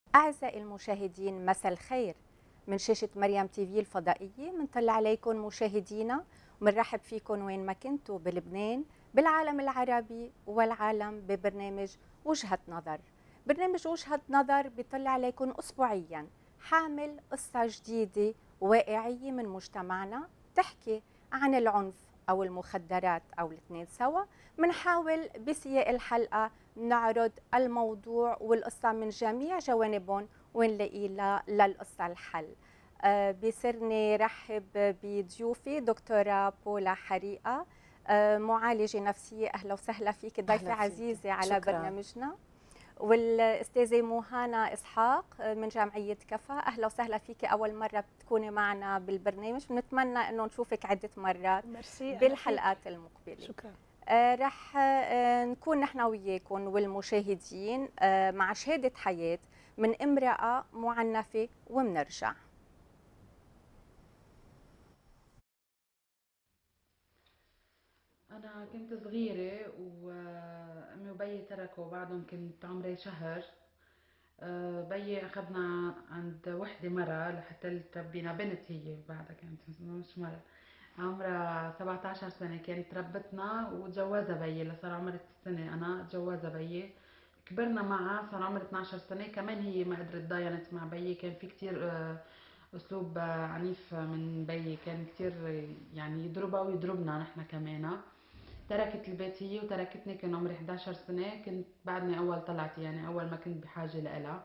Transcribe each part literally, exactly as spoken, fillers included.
أعزائي المشاهدين، مساء الخير. من شاشة مريم تيفي الفضائية منطلع عليكم مشاهدينا ومنرحب فيكم وين ما كنتوا بلبنان، بالعالم العربي والعالم، ببرنامج وجهة نظر. برنامج وجهة نظر بيطلع عليكم أسبوعيا حامل قصة جديدة واقعية من مجتمعنا تحكي عن العنف أو المخدرات أو الاثنين سوا. منحاول بسياق الحلقة نعرض الموضوع والقصة من جميع جوانبهم ونلاقي لها للقصة الحل. أه بيسرني رحب بضيوفي دكتورة بولا حريقة، أه معالجة نفسية. أهلا وسهلا فيك ضيفة عزيزة على شكرا. برنامجنا. والأستاذة موهانا إسحاق من جمعية كفا، أهلا وسهلا فيك، أول مرة بتكوني معنا بالبرنامج، بنتمنى أنه نشوفك عدة مرات ميرسي بالحلقات المقبلة. شكرا. آه رح آه نكون نحن وياكم والمشاهدين آه مع شهادة حياة من امرأة معنفة ومنرجع. أنا كنت صغيرة وأمي وبيي تركوا بعدهم، كنت عمري شهر. أه، بيي أخذنا عند وحدة مرة لحتى تربينا بنت، هي بعدها كانت مش مرة، عمرها سبعة عشر سنة كانت ربتنا وتجوزها بيي لصار عمري ست سنة. أنا تجوزها بيي، كبرنا معها صار عمري اثنعش سنة. كمان هي ما قدرت ضاينت مع بيي، كان في كتير أه أسلوب أه عنيف من بيي، كان كتير يعني يضربها ويضربنا نحنا كمان. تركت البيت هي وتركتني، كان عمري حداشر سنة، كنت بعدني أول طلعتي، يعني أول ما كنت بحاجة لإلها.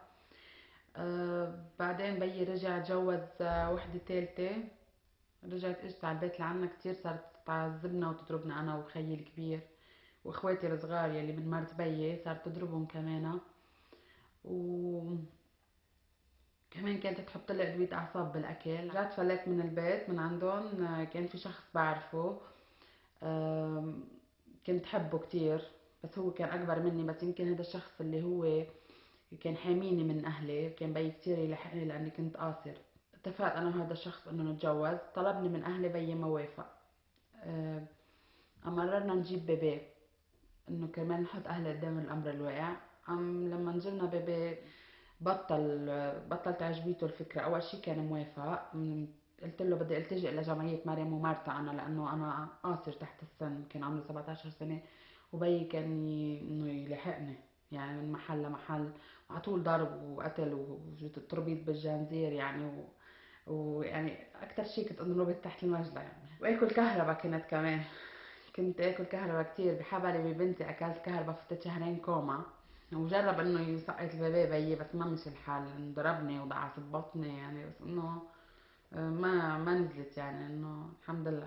أه بعدين بيي رجع تجوز آه، وحدة تالتة، رجعت اجت على البيت لعنا كتير، صارت تعذبنا وتضربنا أنا وخيي الكبير واخواتي الصغار يلي من مرت بيي، صارت تضربهم كمان. و كمان كانت تحط لي ادويه اعصاب بالاكل. رجعت فلت من البيت من عندهم، آه، كان في شخص بعرفه، آم، كنت حبه كتير، بس هو كان أكبر مني. بس يمكن هذا الشخص اللي هو كان حاميني من أهلي، كان بيي كتير يلحقني لأني كنت قاصر. اتفقت أنا وهذا الشخص إنه نتجوز، طلبني من أهلي، بيي ما وافق. آه، أمررنا نجيب بيبي، إنه كمان نحط أهلي قدام الأمر الواقع. أم لما نزلنا بيبي بطل بطل تعجبيته الفكرة. أول شي كان موافق، م- قلت له بدي التجئ لجمعية مريم ومارتا أنا، لأنه أنا قاصر تحت السن، كان عمري سبعتاشر سنة، وبيي كان ي- إنه يلحقني يعني من محل لمحل، وعلى طول ضرب وقتل وتربيط بالجنزير يعني و... ويعني أكتر شي كنت انضربت تحت المجلة يعني، وآكل كهربا كنت كمان. كنت آكل كهربا كتير، بحبلي ببنتي أكلت كهربا، فتت شهرين كوما. وجرب انه يسقط البيبي بيي، بس ما مشي الحال، ضربني ودعس ببطني يعني، بس انه آه، ما ما نزلت يعني، انه الحمد لله.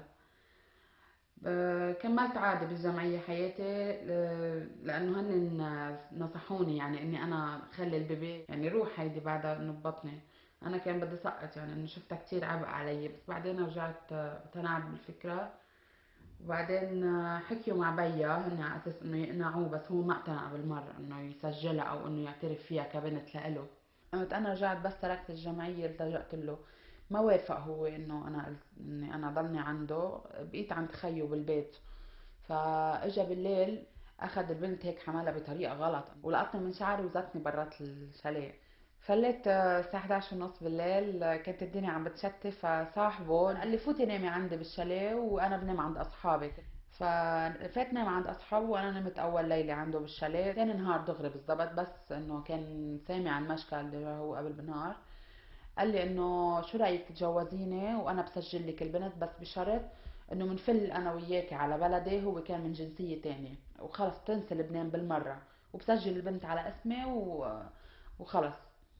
ب- كملت عادي بالجمعية حياتي، ل- لأنه هن نصحوني يعني إني أنا خلي البيبي يعني روح هيدي بعدها إنه ببطني. أنا كان بدي سقط يعني، إنه شفتها كتير عبء علي، بس بعدين رجعت آه، اقتنعت بالفكرة. وبعدين آه، حكيوا مع بيا هن على اساس انه يقنعوه، بس هو ما اقتنع بالمره انه يسجلها او انه يعترف فيها كبنت لإله. قمت انا رجعت بس تركت الجمعيه، التجأت له، ما وافق هو انه انا قلت اني انا ضلني عنده، بقيت عند خيو بالبيت. فاجا بالليل اخذ البنت هيك حملها بطريقه غلط، ولقطني من شعري وزتني برات الشاليه. فليت آه، الساعة حداشر ونص بالليل، آه، كانت الدنيا عم بتشتي، فصاحبه قال لي فوتي نامي عندي بالشاليه وانا بنام عند اصحابي. ففات نام عند اصحابه وانا نمت اول ليله عنده بالشاليه. ثاني نهار دغري بالضبط، بس انه كان سامع المشكل اللي هو قبل بنهار، قال لي انه شو رايك تتجوزيني وانا بسجل لك البنت، بس بشرط انه منفل انا وياكي على بلدي، هو كان من جنسيه تانية، وخلص تنسي لبنان بالمره، وبسجل البنت على اسمي و... وخلص.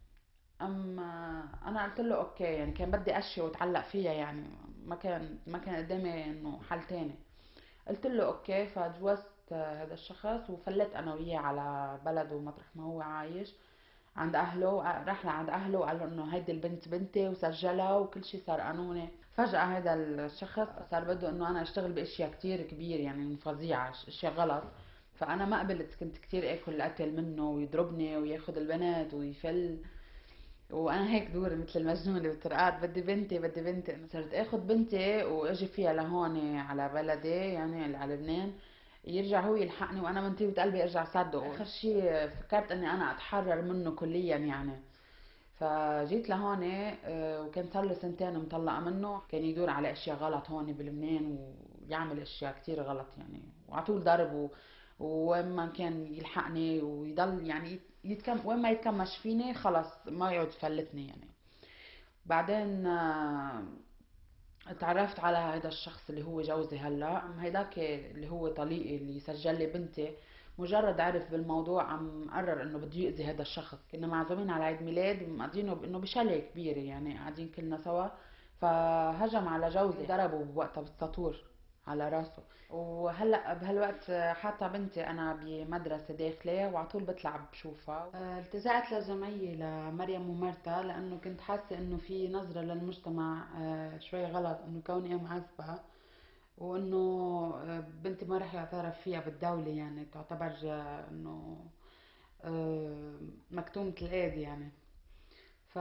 اما انا قلت له اوكي، يعني كان بدي اشي واتعلق فيها يعني، ما كان ما كان قدامي انه حل تاني. قلت له اوكي، فجوزت هذا الشخص وفلت انا وياه على بلده مطرح ما هو عايش عند اهله. راح لعند اهله وقال له انه هيدي البنت بنتي وسجلها وكل شيء صار قانوني. فجأة هذا الشخص صار بده انه انا اشتغل باشياء كتير كبير يعني فظيعة، اشياء غلط. فانا ما قبلت، كنت كتير اكل اكل منه، ويضربني وياخذ البنات ويفل، وانا هيك دوري مثل المجنونه بالطرقات، بدي بنتي بدي بنتي. انا صرت اخذ بنتي واجي فيها لهون على بلدي يعني على لبنان، يرجع هو يلحقني وانا من طيبه قلبي ارجع صدقه. اخر شيء فكرت اني انا اتحرر منه كليا يعني، فجيت لهون آه، وكان صار له سنتين مطلقة منه، كان يدور على اشياء غلط هون بلبنان ويعمل اشياء كتير غلط يعني، وعلى طول ضرب و... وين ما كان يلحقني ويضل يعني يتكم وين ما يتكمش فيني خلص ما يقعد يفلتني يعني. بعدين آه، اتعرفت على هذا الشخص اللي هو جوزي هلا، هيداك اللي هو طليقي اللي سجل لي بنتي، مجرد عرف بالموضوع عم قرر انه بده يأذي هذا الشخص. كنا معزومين على عيد ميلاد ومقضينه بانه بشلة كبيرة يعني قاعدين كلنا سوا، فهجم على جوزي ضربه بوقتها بالسطور على راسه. وهلا بهالوقت حاطه بنتي انا بمدرسه داخليه وعلى طول بطلع بشوفها. آه، التجأت للجمعيه لمريم ومرتا لانه كنت حاسه انه في نظره للمجتمع آه، شوي غلط انه كوني ام عزبه، وانه آه، بنتي ما رح يعترف فيها بالدوله، يعني تعتبر آه، انه آه، مكتومة الايدي يعني. ف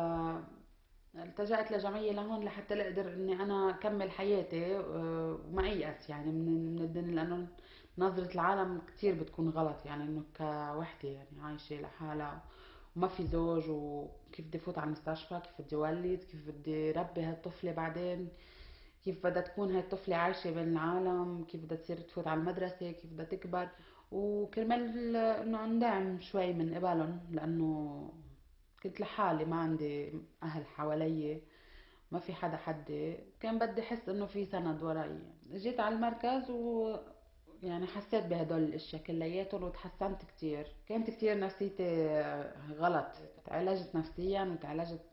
التجأت لجمعية لهون لحتى اقدر اني انا اكمل حياتي آه، وما ايأس يعني من من الدنيا، لانه نظرة العالم كتير بتكون غلط يعني انه كوحدة يعني عايشة لحالها وما في زوج، وكيف بدي فوت على المستشفى، كيف بدي ولد، كيف بدي ربي هالطفلة بعدين، كيف بدها تكون هاي الطفلة عايشة بين العالم، كيف بدها تصير تفوت على المدرسة، كيف بدها تكبر. وكرمال انه ندعم شوي من قبلهم، لانه كنت لحالي ما عندي اهل حوالي، ما في حدا حدي، كان بدي احس انه في سند وراي. جيت على المركز و يعني حسيت بهدول الاشياء كلياتهم وتحسنت كتير. كانت كتير نفسيتي غلط، تعالجت نفسيا وتعالجت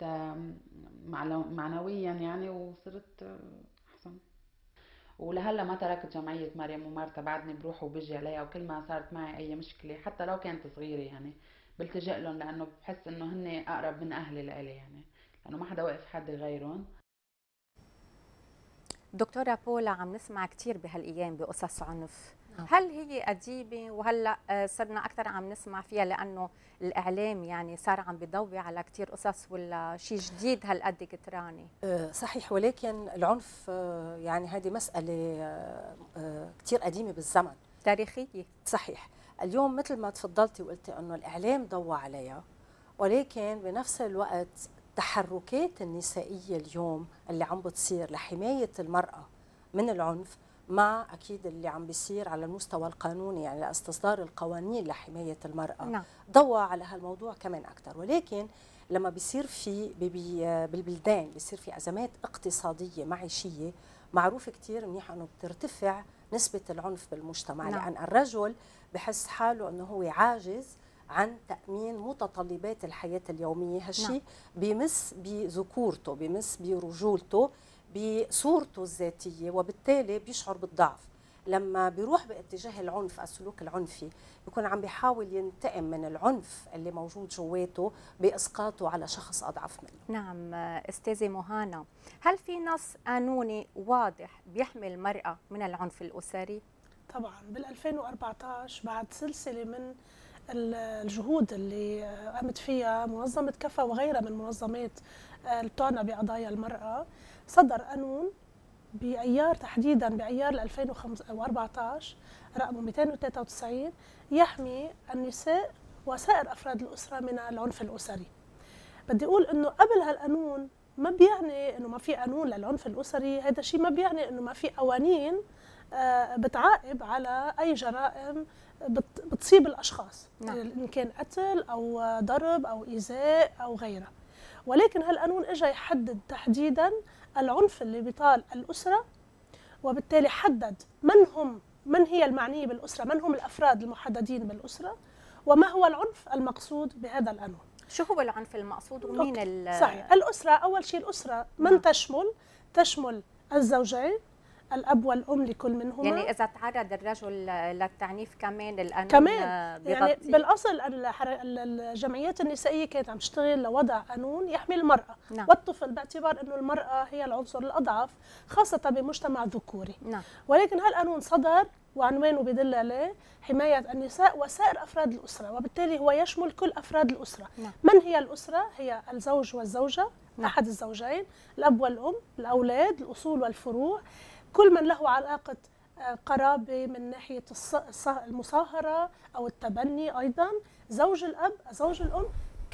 معنويا يعني وصرت احسن. ولهلا ما تركت جمعية مريم ومارتا، بعدني بروح وبجي عليها، وكل ما صارت معي اي مشكلة حتى لو كانت صغيرة يعني بلتجئ لهم، لانه بحس انه هن اقرب من اهلي لإلي يعني، لانه ما حدا واقف حد غيرهم. دكتورة بولا، عم نسمع كثير بهالايام بقصص عنف، نعم. هل هي قديمه وهلا آه، صرنا اكثر عم نسمع فيها لانه الاعلام يعني صار عم بيضوي على كثير قصص، ولا شيء جديد هالقد كتراني؟ آه، صحيح، ولكن العنف آه، يعني هذه مسألة آه، آه، كتير قديمة بالزمن، تاريخيه. صحيح. اليوم مثل ما تفضلتي وقلتي أنه الإعلام ضوى عليها، ولكن بنفس الوقت التحركات النسائية اليوم اللي عم بتصير لحماية المرأة من العنف، مع أكيد اللي عم بيصير على المستوى القانوني يعني لاستصدار القوانين لحماية المرأة، نعم. ضوى على هالموضوع كمان أكثر. ولكن لما بيصير في بالبلدان بيصير في أزمات اقتصادية معيشية، معروف كتير منيح أنه بترتفع نسبة العنف بالمجتمع. نعم. لأن الرجل بحس حاله أنه هو عاجز عن تأمين متطلبات الحياة اليومية. هالشيء نعم. بيمس بذكورته، بيمس برجولته، بصورته الذاتية، وبالتالي بيشعر بالضعف. لما بيروح باتجاه العنف، السلوك العنفي، بيكون عم بيحاول ينتقم من العنف اللي موجود جواته بإسقاطه على شخص أضعف منه. نعم. استاذة مهانة، هل في نص قانوني واضح بيحمي المرأة من العنف الأسري؟ طبعا بال ألفين وأربعة عشر بعد سلسلة من الجهود اللي قامت فيها منظمة كفا وغيرها من منظمات اللي بتعنى بقضايا المرأة، صدر قانون بأيار تحديدا بأيار ألفين وأربعة عشر رقمه مئتين وثلاثة وتسعين، يحمي النساء وسائر أفراد الأسرة من العنف الأسري. بدي أقول إنه قبل هالقانون ما بيعني إنه ما في قانون للعنف الأسري، هذا الشيء ما بيعني إنه ما في قوانين بتعاقب على أي جرائم بتصيب الأشخاص. نعم. إن كان قتل أو ضرب أو إيذاء أو غيرها. ولكن هالقانون إجا يحدد تحديدا العنف اللي بيطال الأسرة، وبالتالي حدد من هم من هي المعنية بالأسرة، من هم الأفراد المحددين بالأسرة، وما هو العنف المقصود بهذا القانون. شو هو العنف المقصود ومين ال صحيح. الأسرة أول شيء الأسرة من نعم. تشمل تشمل الزوجين، الأب والأم لكل منهما. يعني إذا تعرض الرجل للتعنيف كمان القانون كمان بيغطي. يعني بالأصل الجمعيات النسائية كانت عم تشتغل لوضع قانون يحمي المرأة نعم. والطفل، باعتبار أنه المرأة هي العنصر الأضعف خاصة بمجتمع ذكوري نعم. ولكن هالقانون صدر وعنوانه بدل عليه حماية النساء وسائر أفراد الأسرة، وبالتالي هو يشمل كل أفراد الأسرة نعم. من هي الأسرة؟ هي الزوج والزوجة نعم. أحد الزوجين، الأب والأم، الأولاد، الأصول والفروع، كل من له علاقة قرابة من ناحية المصاهرة أو التبني، أيضا زوج الأب، زوج الأم،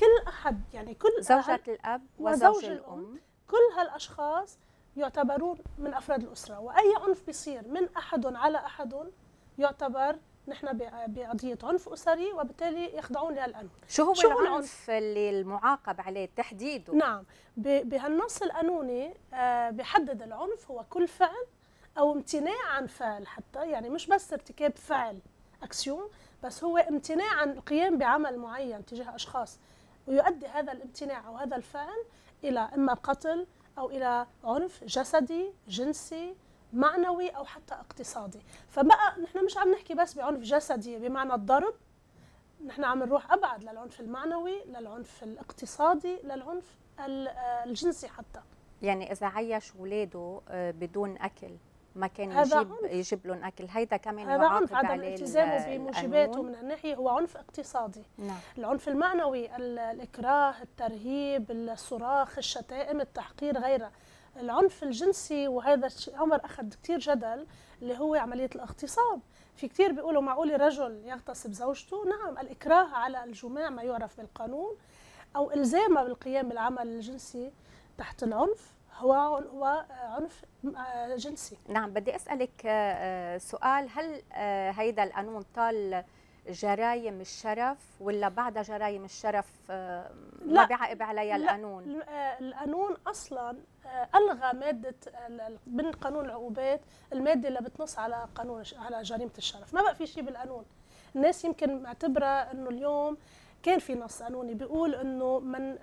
كل احد يعني كل زوجة أهل الاب وزوج وزوج الأم. الام. كل هالاشخاص يعتبرون من افراد الاسره، واي عنف بيصير من احد على احد يعتبر نحن بقضيه عنف اسري، وبالتالي يخضعون لهالقانون. شو هو شو العنف العنف؟ اللي المعاقب عليه تحديده؟ نعم، بهالنص القانوني بحدد العنف هو كل فعل او امتناع عن فعل، حتى يعني مش بس ارتكاب فعل اكسيون، بس هو امتناع عن القيام بعمل معين تجاه اشخاص، ويؤدي هذا الامتناع او هذا الفعل الى اما قتل او الى عنف جسدي، جنسي، معنوي او حتى اقتصادي. فبقى نحن مش عم نحكي بس بعنف جسدي بمعنى الضرب، نحن عم نروح ابعد للعنف المعنوي، للعنف الاقتصادي، للعنف الجنسي حتى. يعني اذا عيش اولاده بدون اكل ما كان هذا يجيب عنف. يجيب لهم اكل، هيدا كمان هذا عنف. يعاقب عدم عليه التزامه بموجباته القانون. من هالناحيه هو عنف اقتصادي. نعم. العنف المعنوي الاكراه، الترهيب، الصراخ، الشتائم، التحقير، غيرها. العنف الجنسي، وهذا عمر اخذ كثير جدل، اللي هو عمليه الاغتصاب. في كثير بيقولوا معقول رجل يغتصب زوجته؟ نعم، الاكراه على الجماع ما يعرف بالقانون او الزامها بالقيام بالعمل الجنسي تحت العنف هو هو عنف جنسي. نعم. بدي اسالك سؤال، هل هيدا القانون طال جرايم الشرف ولا بعد جرايم الشرف ما بيعاقب عليها القانون؟ لا، القانون اصلا الغى ماده من قانون العقوبات، الماده اللي بتنص على قانون على جريمه الشرف، ما بقى في شيء بالقانون. الناس يمكن معتبره انه اليوم كان في نص قانوني بيقول انه من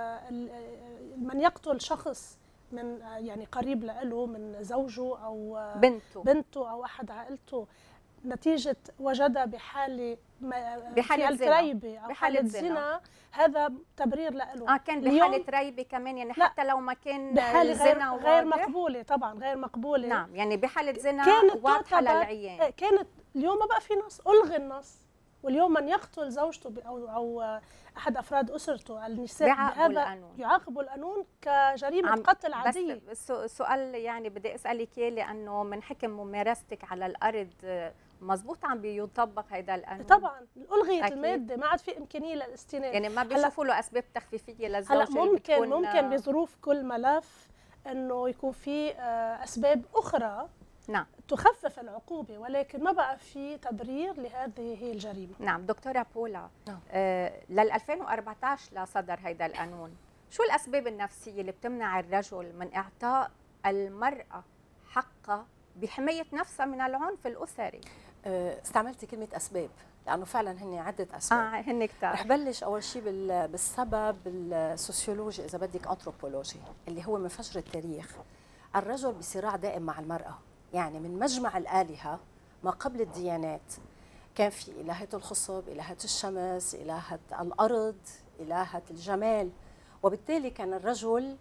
من يقتل شخص من يعني قريب له من زوجه او بنته بنته او احد عائلته نتيجه وجدها بحاله بحاله الريبه او بحاله زنا, زنا هذا تبرير له. اه كان بحاله ريبه كمان، يعني حتى لو ما كان بحاله زنا غير, غير مقبوله، طبعا غير مقبوله. نعم، يعني بحاله زنا كانت واضحه للعيان. كانت اليوم ما بقى في نص، الغي النص. واليوم من يقتل زوجته او او احد افراد اسرته النساء بهذا يعاقبوا القانون كجريمه قتل عاديه. بس السؤال يعني بدي اسالك اياه لانه من حكم ممارستك على الارض، مزبوط عم بيطبق هيدا القانون؟ طبعا الغيت الماده، ما عاد في امكانيه للاستئناف. يعني ما بيشوفوا له اسباب تخفيفيه للزوج؟ هلا ممكن ممكن بظروف كل ملف انه يكون في اسباب اخرى نعم تخفف العقوبة، ولكن ما بقى في تبرير لهذه الجريمة. نعم. دكتورة بولا، نعم. آه لل ألفين وأربعة عشر لصدر هيدا القانون، شو الأسباب النفسية اللي بتمنع الرجل من إعطاء المرأة حقها بحماية نفسها من العنف الأسري؟ آه استعملتي كلمة أسباب لأنه فعلا هن عدة أسباب. آه هن كتار. رح بلش أول شيء بالسبب السوسيولوجي، إذا بدك أنثروبولوجي، اللي هو من فجر التاريخ. الرجل بصراع دائم مع المرأة، يعني من مجمع الآلهة ما قبل الديانات كان في إلهة الخصب، إلهة الشمس، إلهة الأرض، إلهة الجمال، وبالتالي كان الرجل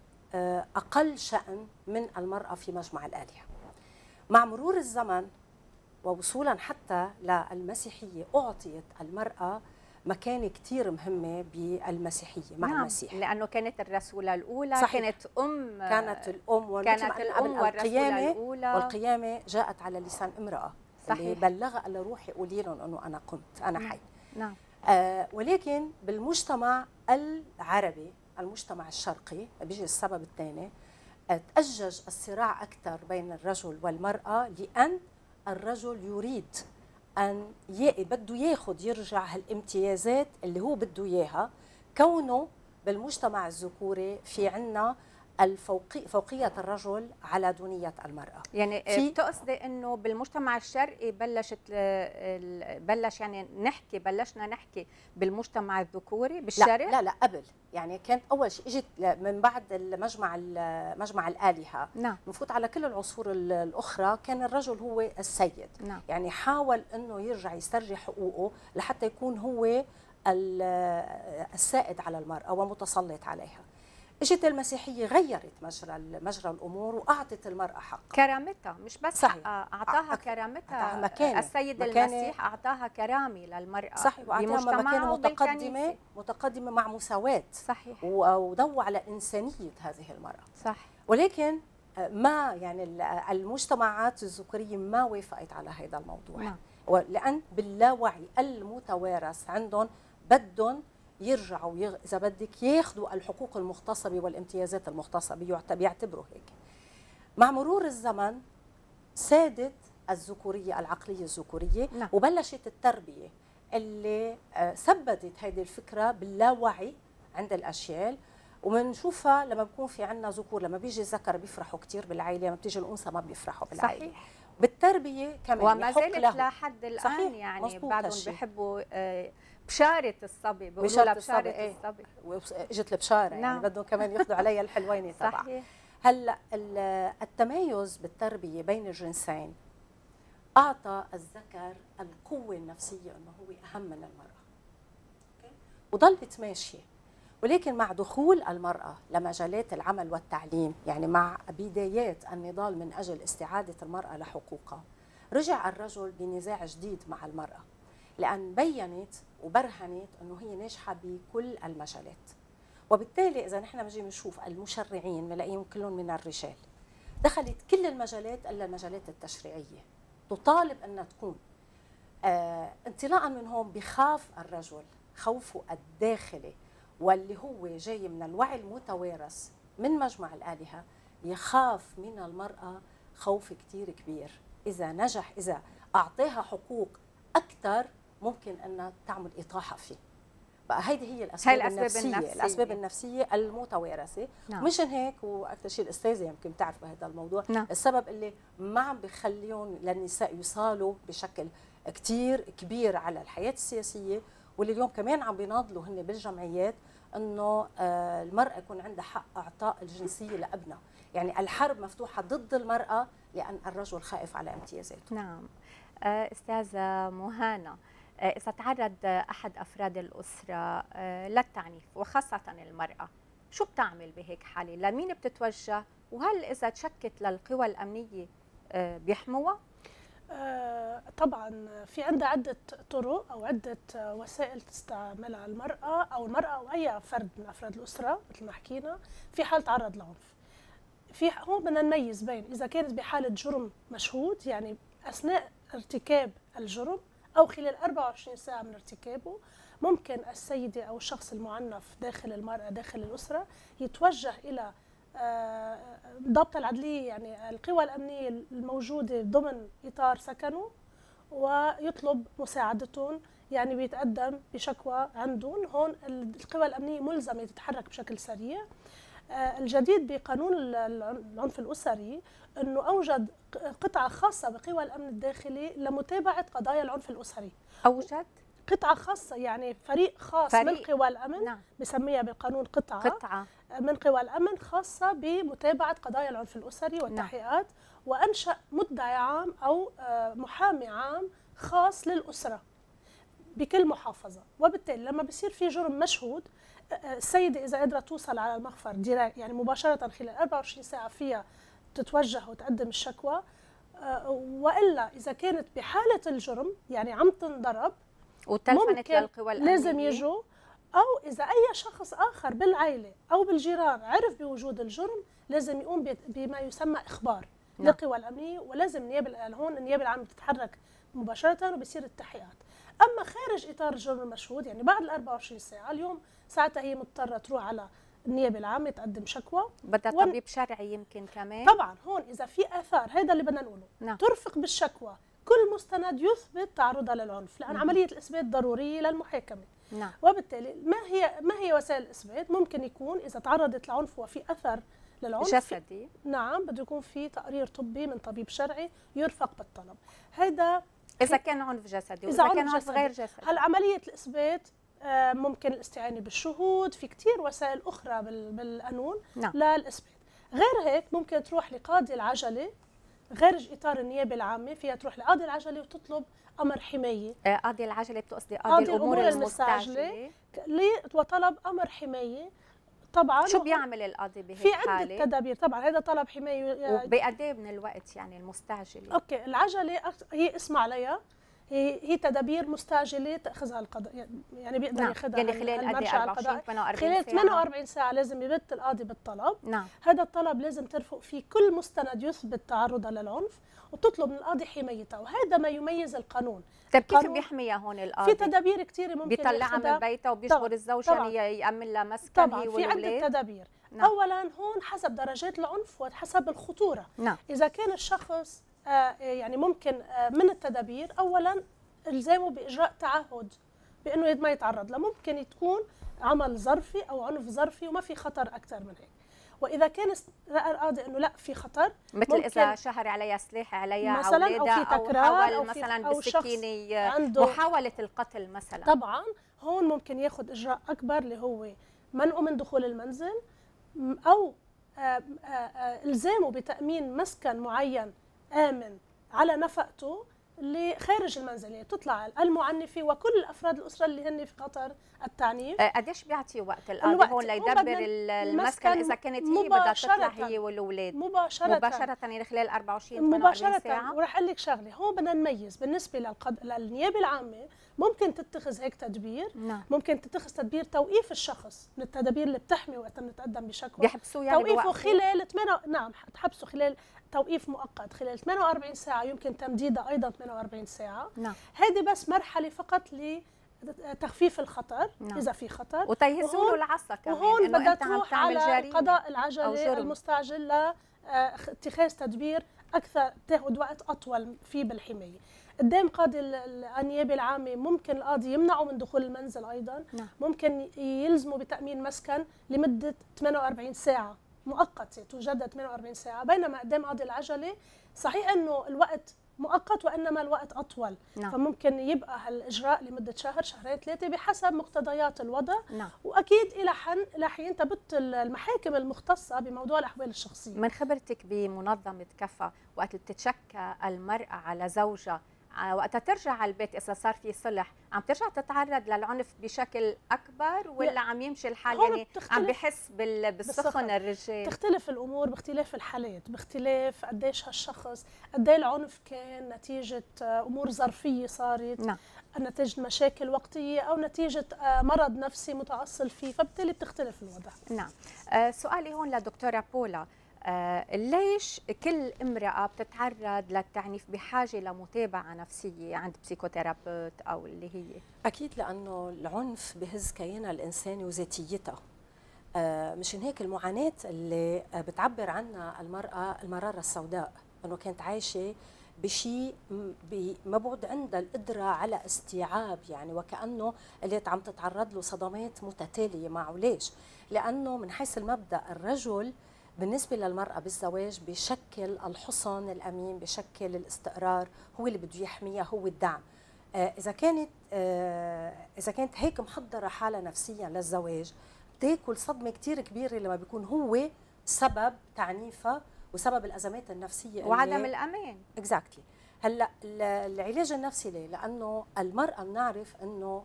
أقل شأن من المرأة في مجمع الآلهة. مع مرور الزمن ووصولا حتى للمسيحية أعطيت المرأة مكانة كتير مهمة بالمسيحية مع نعم، المسيح، لأنه كانت الرسولة الأولى. صحيح. كانت أم كانت الأم كانت الأم والرسولة الأولى، والقيامة جاءت على لسان امرأة. صحيح. اللي بلغها قال روحي قولي لهم أنه أنا قمت، أنا حي. نعم. آه ولكن بالمجتمع العربي، المجتمع الشرقي، بيجي السبب الثاني، تأجج الصراع أكثر بين الرجل والمرأة، لأن الرجل يريد أن ي... بده ياخذ يرجع هالامتيازات اللي هو بده إياها، كونه بالمجتمع الذكوري في عنا الفوقي فوقية الرجل على دونية المرأة. يعني في... بتقصدي انه بالمجتمع الشرقي بلشت بلش يعني نحكي بلشنا نحكي بالمجتمع الذكوري بالشرق؟ لا لا لا قبل، يعني كانت اول شيء اجت من بعد المجمع مجمع الآلهة. نعم. بنفوت على كل العصور الاخرى كان الرجل هو السيد. نعم. يعني حاول انه يرجع يسترجع حقوقه لحتى يكون هو السائد على المرأة ومتسلط عليها. اجت المسيحيه غيرت مجرى مجرى الامور واعطت المراه حقها، كرامتها، مش بس صحيح. حقها، اعطاها كرامتها. مكانة. السيد مكانة. المسيح اعطاها كرامه للمراه، صحيح، واعطاها مكانه متقدمه متقدمه مع مساواه. صحيح. وضوى على انسانيه هذه المراه. صح. ولكن ما يعني المجتمعات الذكوريه ما وافقت على هذا الموضوع. نعم. لان باللاوعي المتوارث عندهم بدهم يرجعوا يغ... اذا بدك ياخذوا الحقوق المغتصبه والامتيازات المغتصبه، بيعتبروا هيك. مع مرور الزمن سادت الذكوريه، العقليه الذكوريه، نعم. وبلشت التربيه اللي ثبتت هذه الفكره باللاوعي عند الاشيال. وبنشوفها لما بكون في عندنا ذكور، لما بيجي الذكر بيفرحوا كثير بالعائله، لما بتيجي الانثى ما بيفرحوا بالعائله. صحيح. بالتربيه كمان وما زالت لحد الان صحيح. يعني بعضهم بيحبوا بشاره الصبي، بيقولوا لها بشاره بشاره ايه. الصبي، اجت البشاره. نعم. يعني بدهم كمان ياخذوا عليها الحلوينه تبعها. صحيح. هلا التميز بالتربيه بين الجنسين اعطى الذكر القوه النفسيه انه هو اهم من المراه. اوكي؟ وضلت ماشيه. ولكن مع دخول المرأة لمجالات العمل والتعليم، يعني مع بدايات النضال من أجل استعادة المرأة لحقوقها، رجع الرجل بنزاع جديد مع المرأة، لأن بيّنت وبرهنت أنه هي ناجحة بكل المجالات. وبالتالي إذا نحن بنجي بنشوف المشرعين بنلاقيهم كلهم من الرجال. دخلت كل المجالات إلا المجالات التشريعية، تطالب أنها تكون. آه انطلاقا من هون بخاف الرجل خوفه الداخلي، واللي هو جاي من الوعي المتوارث من مجمع الآلهة، يخاف من المرأة خوف كتير كبير. إذا نجح، إذا أعطيها حقوق أكثر، ممكن أنها تعمل إطاحة فيه. بقى هيدي هي الأسباب, الأسباب النفسية. النفسية الأسباب النفسية المتوارثة. نعم. مشان هيك، وأكثر شيء الأستاذة يمكن بتعرف بهذا الموضوع، نعم. السبب اللي ما عم بخليهم للنساء يصالوا بشكل كتير كبير على الحياة السياسية، واللي اليوم كمان عم بيناضلوا هن بالجمعيات انه المراه يكون عندها حق اعطاء الجنسيه لابنها. يعني الحرب مفتوحه ضد المراه لان الرجل خائف على امتيازاته. نعم. استاذه مهانه، اذا تعرض احد افراد الاسره للتعنيف وخاصه المراه، شو بتعمل بهيك حاله؟ لمين بتتوجه؟ وهل اذا تشكت للقوى الامنيه بيحموها؟ آه طبعا في عندها عدة طرق أو عدة وسائل تستعملها المرأة أو المرأة أو أي فرد من أفراد الأسرة مثل ما حكينا في حال تعرض لعنف. في هون بدنا نميز بين إذا كانت بحالة جرم مشهود، يعني أثناء ارتكاب الجرم أو خلال أربعة وعشرين ساعة من ارتكابه، ممكن السيدة أو الشخص المعنف داخل المرأة داخل الأسرة يتوجه إلى ضبط العدلية، يعني القوى الأمنية الموجودة ضمن إطار سكنه، ويطلب مساعدتهم. يعني بيتقدم بشكوى عندهم. هون القوى الأمنية ملزمة تتحرك بشكل سريع. الجديد بقانون العنف الأسري أنه أوجد قطعة خاصة بقوى الأمن الداخلي لمتابعة قضايا العنف الأسري. أوجد قطعة خاصة، يعني فريق خاص فريق. من قوى الأمن. نعم. بسميها بالقانون قطعة قطعة من قوى الأمن خاصة بمتابعة قضايا العنف الأسري والتحقيقات. نعم. وأنشأ مدعي عام أو محامي عام خاص للأسرة بكل محافظة. وبالتالي لما بصير في جرم مشهود، السيدة إذا قدرت توصل على المخفر ديريكت، يعني مباشرة خلال أربعة وعشرين ساعة فيها تتوجه وتقدم الشكوى. وإلا إذا كانت بحالة الجرم يعني عم تنضرب وتلفنت للقوى الأمنية، لازم يجوا. أو إذا أي شخص آخر بالعائلة أو بالجيران عرف بوجود الجرم، لازم يقوم بما يسمى إخبار نعم. للقوى الأمنية. ولازم النيابة هون النيابة العامة تتحرك مباشرة وبصير التحقيقات. أما خارج إطار الجرم المشهود، يعني بعد ال أربعة وعشرين ساعة، اليوم ساعتها هي مضطرة تروح على النيابة العامة تقدم شكوى. بدها ون... طبيب شرعي يمكن كمان. طبعا هون إذا في آثار، هذا اللي بدنا نقوله. نعم. ترفق بالشكوى كل مستند يثبت تعرضها للعنف، لأن نعم. عملية الإثبات ضرورية للمحاكمة. نعم. وبالتالي ما هي ما هي وسائل الإثبات؟ ممكن يكون إذا تعرضت لعنف وفي أثر للعنف جسدي، نعم، بده يكون في تقرير طبي من طبيب شرعي يرفق بالطلب. هذا إذا كان عنف جسدي، وإذا كان عنف غير جسدي. هل عملية الإثبات ممكن الاستعانة بالشهود، في كتير وسائل أخرى بالقانون نعم. للإثبات. غير هيك ممكن تروح لقاضي العجلة خارج إطار النيابة العامة، فيها تروح لقاضي العجلة وتطلب أمر حماية. قاضي العجلة بتقصدي قاضي الأمور المستعجلة، وطلب أمر حماية. طبعا شو بيعمل القاضي بهيك في حالة؟ عدة تدابير. طبعا هذا طلب حماية. وبقد ايه من الوقت يعني المستعجلة؟ اوكي، العجلة هي اسم عليها، هي هي تدابير مستعجله تاخذها القضاء، يعني بيقدر نعم. ياخذها يعني خلال قد ايه؟ المرجع أربعة وعشرين القضائي ثمانية وأربعين خلال ساعة؟ ثمانية وأربعين ساعه لازم يبت القاضي بالطلب. نعم. هذا الطلب لازم ترفق فيه كل مستند يثبت تعرضها للعنف، وتطلب من القاضي حمايتها، وهذا ما يميز القانون. طيب كيف القانون بيحميها هون القاضي؟ في تدابير كثيره ممكن بيطلعها من بيتها وبيجبر الزوجه طبعاً. يامن لها مسكن هي طبعا في والولاد؟ عده تدابير. نعم. اولا هون حسب درجات العنف وحسب الخطوره. نعم. اذا كان الشخص آه يعني ممكن آه من التدابير اولا الزامه باجراء تعهد بانه ما يتعرض له، ممكن تكون عمل ظرفي او عنف ظرفي وما في خطر اكثر من هيك. واذا كان راى القاضي انه لا في خطر، مثل اذا شهر عليها سلاح عليها مثلا او في تكرار او, أو مثلا بالسكينه عنده محاوله القتل مثلا، طبعا هون ممكن ياخذ اجراء اكبر اللي هو منعه من دخول المنزل، او الزامه بتامين مسكن معين امن على نفقته اللي خارج المنزل، يعني تطلع المعنفه وكل افراد الاسره اللي هن في خطر التعنيف. قديش بيعطي وقت القاضي هون ليدبر المسكن اذا كانت هي بدها تطلع هي والأولاد مباشره مباشره يعني خلال أربعة وعشرين ثمانية وأربعين مباشره ساعه؟ وراح اقول لك شغله هون بدنا نميز بالنسبه للقض... للنيابه العامه ممكن تتخذ هيك تدبير. نعم. ممكن تتخذ تدبير توقيف الشخص من التدابير اللي بتحمي وقت بنتقدم بشكوى، بيحبسوه يعني توقيفه خلال ثمانية نعم تحبسه خلال توقيف مؤقت خلال ثمانية وأربعين ساعه، يمكن تمديدها ايضا ثمانية وأربعين ساعه. نعم. هذه بس مرحله فقط لتخفيف الخطر. نعم. اذا في خطر وتيهزوا له العصا كمان، وهون بدها انت عم تروح تعمل على جريمه القضاء العجلي المستعجل لاتخاذ تدبير اكثر تاخذ وقت اطول فيه بالحمايه. قدام قاضي النيابه العامه ممكن القاضي يمنعه من دخول المنزل ايضا. نعم. ممكن يلزمه بتامين مسكن لمده ثمانية وأربعين ساعه مؤقته تجدد ثمانية وأربعين ساعه، بينما قدام قاضي العجله صحيح انه الوقت مؤقت وانما الوقت اطول. نعم. فممكن يبقى هالاجراء لمده شهر شهرين ثلاثه بحسب مقتضيات الوضع. نعم. واكيد الى حين الى حين تبت المحاكم المختصه بموضوع الاحوال الشخصيه. من خبرتك بمنظمه كفا وقت تتشكى المراه على زوجها وقت ترجع على البيت اذا صار في صلح، عم ترجع تتعرض للعنف بشكل اكبر ولا عم يمشي الحال يعني عم بحس بالسخن الرجال؟ تختلف الامور باختلاف الحالات، باختلاف قديش هالشخص قد ايه العنف كان نتيجه امور ظرفيه صارت. نعم. نتيجه مشاكل وقتيه او نتيجه مرض نفسي متاصل فيه، فبالتالي بتختلف الوضع. نعم. آه سؤالي هون لدكتوره بولا، آه ليش كل امرأة بتتعرض للتعنيف بحاجة لمتابعة نفسية عند بسيكوثيرابيوت أو اللي هي؟ أكيد لأنه العنف بهز كيانها الإنساني وذاتيتها. آه مشان هيك المعاناة اللي بتعبر عنها المرأة المرارة السوداء، أنه كانت عايشة بشيء ما بعد عندها القدرة على استيعاب، يعني وكأنه اللي عم تتعرض له صدمات متتالية معه. ليش؟ لأنه من حيث المبدأ الرجل بالنسبة للمرأة بالزواج بشكل الحصن الأمين، بشكل الاستقرار، هو اللي بده يحميها، هو الدعم. آه إذا كانت آه إذا كانت هيك محضرة حالها نفسيا للزواج، بتاكل صدمة كتير كبيرة لما بيكون هو سبب تعنيفها وسبب الأزمات النفسية وعدم الأمان. اكزاكتلي. هلا العلاج النفسي ليه؟ لأنه المرأة بنعرف إنه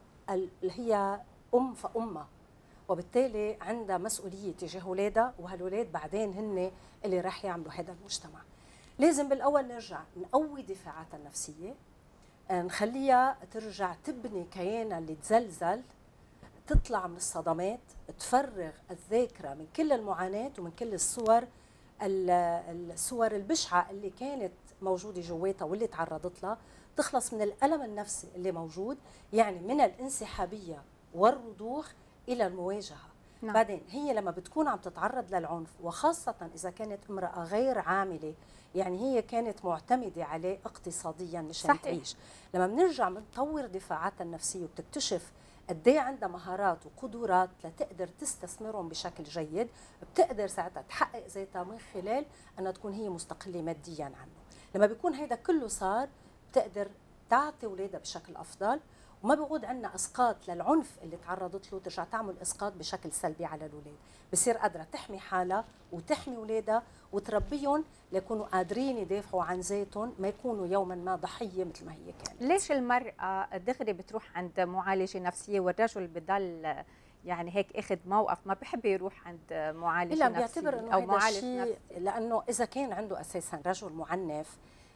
هي أم فأمها، وبالتالي عندها مسؤولية تجاه أولادها، وهالولاد بعدين هن اللي راح يعملوا هذا المجتمع. لازم بالأول نرجع نقوي دفاعاتها النفسية، نخليها ترجع تبني كيانها اللي تزلزل، تطلع من الصدمات، تفرغ الذاكرة من كل المعاناة ومن كل الصور الصور البشعة اللي كانت موجودة جواتها واللي تعرضت لها، تخلص من الألم النفسي اللي موجود، يعني من الانسحابية والرضوخ إلى المواجهة. نعم. بعدين هي لما بتكون عم تتعرض للعنف، وخاصة إذا كانت امرأة غير عاملة، يعني هي كانت معتمدة عليه اقتصاديا مشان تعيش، لما بنرجع بنطور دفاعاتها النفسية وبتكتشف قد ايه عندها مهارات وقدرات لتقدر تستثمرهم بشكل جيد، بتقدر ساعتها تحقق ذاتها من خلال انها تكون هي مستقلة ماديا عنه. لما بيكون هيدا كله صار، بتقدر تعطي اولادها بشكل افضل، وما بيعود عندنا اسقاط للعنف اللي تعرضت له ترجع تعمل اسقاط بشكل سلبي على الاولاد، بصير قادره تحمي حالها وتحمي اولادها وتربيهم ليكونوا قادرين يدافعوا عن ذاتهم، ما يكونوا يوما ما ضحيه مثل ما هي كانت. ليش المراه دغري بتروح عند معالجه نفسيه والرجل بضل يعني هيك اخذ موقف ما بحب يروح عند معالج لا نفسي بيعتبر انه او هذا معالج الشيء، نفسي؟ لانه اذا كان عنده اساسا رجل معنف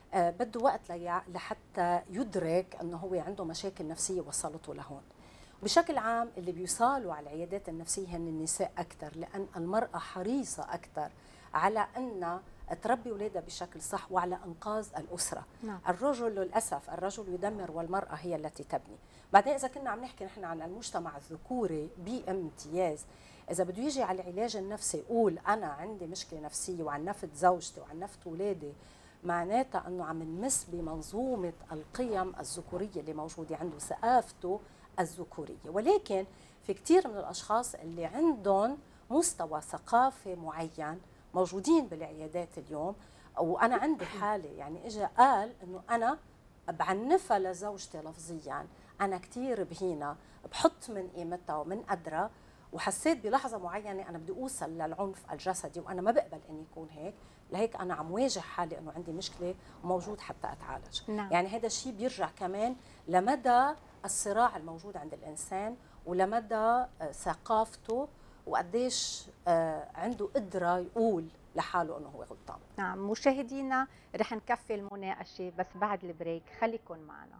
آه بده وقت لي لحتى يدرك انه هو عنده مشاكل نفسيه وصلته لهون. بشكل عام اللي بيوصلوا على العيادات النفسيه هن النساء اكثر، لان المراه حريصه اكثر على ان تربي اولادها بشكل صح وعلى انقاذ الاسره. نعم. الرجل للاسف الرجل يدمر والمراه هي التي تبني. بعدين اذا كنا عم نحكي نحن عن المجتمع الذكوري بامتياز، اذا بده يجي على العلاج النفسي يقول انا عندي مشكله نفسيه وعن نفت زوجتي وعن نفت اولادي، معناتها انه عم نمس بمنظومه القيم الذكوريه اللي موجوده عنده، ثقافته الذكوريه. ولكن في كثير من الاشخاص اللي عندهم مستوى ثقافي معين موجودين بالعيادات اليوم. وانا عندي حاله يعني اجى قال انه انا بعنفها لزوجتي لفظيا، انا كثير بهينه، بحط من قيمتها ومن قدرها، وحسيت بلحظه معينه انا بدي اوصل للعنف الجسدي وانا ما بقبل اني يكون هيك، لهيك انا عم واجه حالي انه عندي مشكله وموجود حتى اتعالج. نعم. يعني هذا الشيء بيرجع كمان لمدى الصراع الموجود عند الانسان ولمدى ثقافته وقديش عنده قدره يقول لحاله انه هو غلطان. نعم مشاهدينا رح نكفي المناقشه بس بعد البريك، خليكن معنا.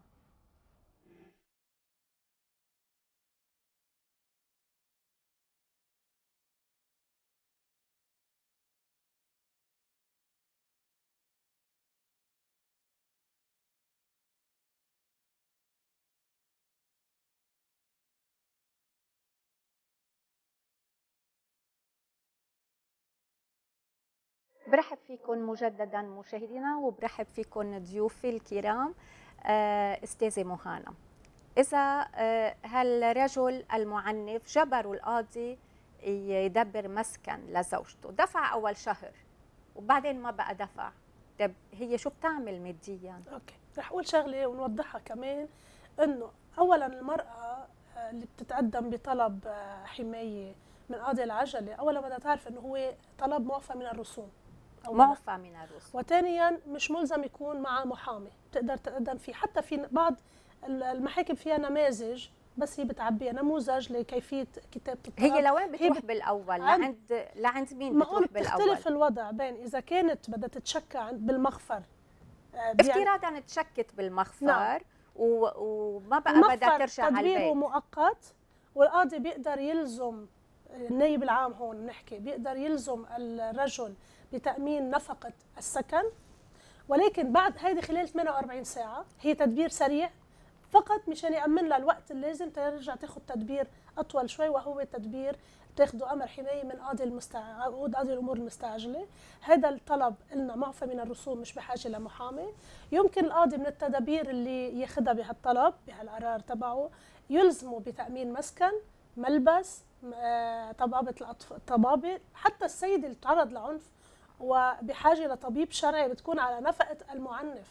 برحب فيكم مجددا مشاهدينا، وبرحب فيكم ضيوفي الكرام. استاذه مهانه، اذا هالرجل المعنف جبروا القاضي يدبر مسكن لزوجته، دفع اول شهر وبعدين ما بقى دفع، طب هي شو بتعمل ماديا؟ اوكي، رح اقول شغله ونوضحها كمان، انه اولا المراه اللي بتتقدم بطلب حمايه من قاضي العجله، اولا بدها تعرف انه هو طلب معفى من الرسوم، معفى من الرسوم، وثانيا مش ملزم يكون معه محامي، بتقدر تقدم فيه. حتى في بعض المحاكم فيها نماذج بس هي بتعبيها نموذج لكيفيه كتابه الطلب. هي لوين بتروح بالاول؟ لعند لعند مين بتروح بالاول؟ بتختلف الوضع بين اذا كانت بدها تتشكى بالمخفر، افتراضا تشكت بالمخفر. نعم. وما بقى بدها ترجع على البيت، تدبيره مؤقت، والقاضي بيقدر يلزم النائب العام، هون بنحكي بيقدر يلزم الرجل بتأمين نفقة السكن، ولكن بعد هيدي خلال ثمانية وأربعين ساعة، هي تدبير سريع فقط مشان يأمن لها الوقت اللازم ترجع تاخذ تدبير أطول شوي، وهو تدبير تاخذه أمر حماية من قاضي المستع... قاضي الأمور المستعجلة. هذا الطلب لنا معفى من الرسوم، مش بحاجة لمحامي. يمكن القاضي من التدابير اللي ياخذها بهالطلب بهالقرار تبعه يلزمه بتأمين مسكن، ملبس، طبابة الطبابة. حتى السيد اللي تعرض لعنف وبحاجة لطبيب شرعي بتكون على نفقة المعنف،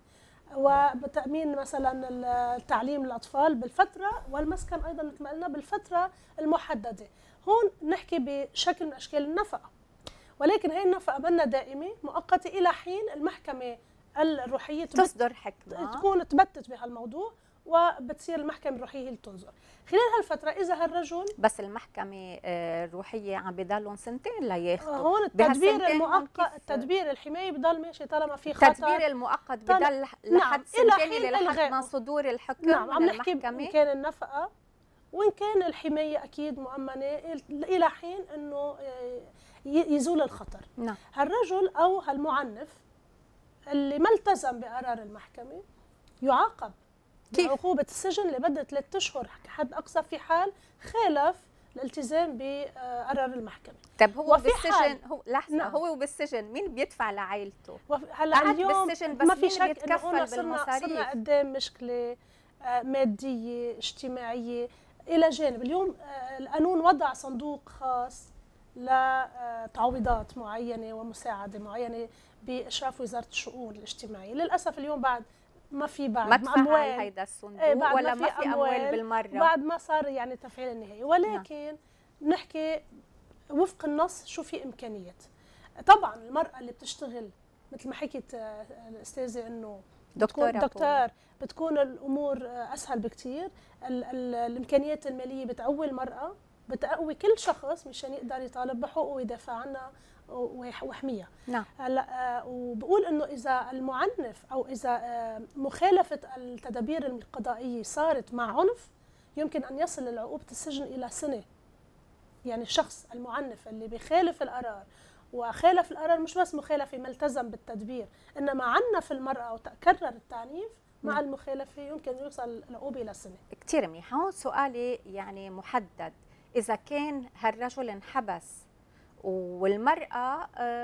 وبتأمين مثلا التعليم للأطفال بالفترة، والمسكن أيضا مثل ما قلنا بالفترة المحددة. هون نحكي بشكل من أشكال النفقة، ولكن هي النفقة منا دائمة، مؤقتة إلى حين المحكمة الروحية تصدر حكمة تكون تبتت بهالموضوع، وبتصير المحكمة الروحية هي اللي تنظر. خلال هالفترة إذا هالرجل بس المحكمة الروحية عم بضلهم سنتين لياخذوا. هون التدبير المؤقت، التدبير الحماية بضل ماشي طالما في خطر. التدبير المؤقت بضل لحد سنتين لحد ما صدور الحكم. نعم، عم نحكي إن كان النفقة وإن كان الحماية أكيد مؤمنة إلى حين إنه يزول الخطر. نعم. هالرجل أو هالمعنف اللي ما التزم بقرار المحكمة يعاقب بعقوبة السجن لمدة ثلاثة أشهر حد أقصى في حال خالف الالتزام بقرار المحكمة. طب هو بالسجن، هو لحظة، نعم. هو بالسجن مين بيدفع لعائلته؟ هلا اليوم بالسجن بس ما في مين شك بيتكفل بالمصاريف؟ صرنا قدام مشكلة مادية اجتماعية إلى جانب. اليوم القانون وضع صندوق خاص لتعويضات معينة ومساعدة معينة بإشراف وزارة الشؤون الاجتماعية. للأسف اليوم بعد ما في بعد ما تفعل هيدا الصندوق، ايه ولا ما في, ما في أموال, أموال بالمرة، بعد ما صار يعني تفعيل النهائي. ولكن نعم. نحكي وفق النص شو في إمكانيات. طبعا المرأة اللي بتشتغل مثل ما حكيت الأستاذة إنه دكتور دكتور بتكون الأمور أسهل بكتير. ال ال الإمكانيات المالية بتقوي المرأة بتقوي كل شخص مشان يقدر يطالب بحقوقه ويدافع عنها ويحميها. نعم. هلا وبقول انه اذا المعنف او اذا مخالفه التدابير القضائيه صارت مع عنف يمكن ان يصل عقوبه السجن الى سنه. يعني الشخص المعنف اللي بيخالف القرار، وخالف القرار مش بس مخالفه ما التزم بالتدبير، انما عنف المراه وتكرر التعنيف مع نعم. المخالفه يمكن يوصل العقوبه الى سنه. كثير منيح. هون سؤالي يعني محدد، اذا كان هالرجل انحبس والمرأة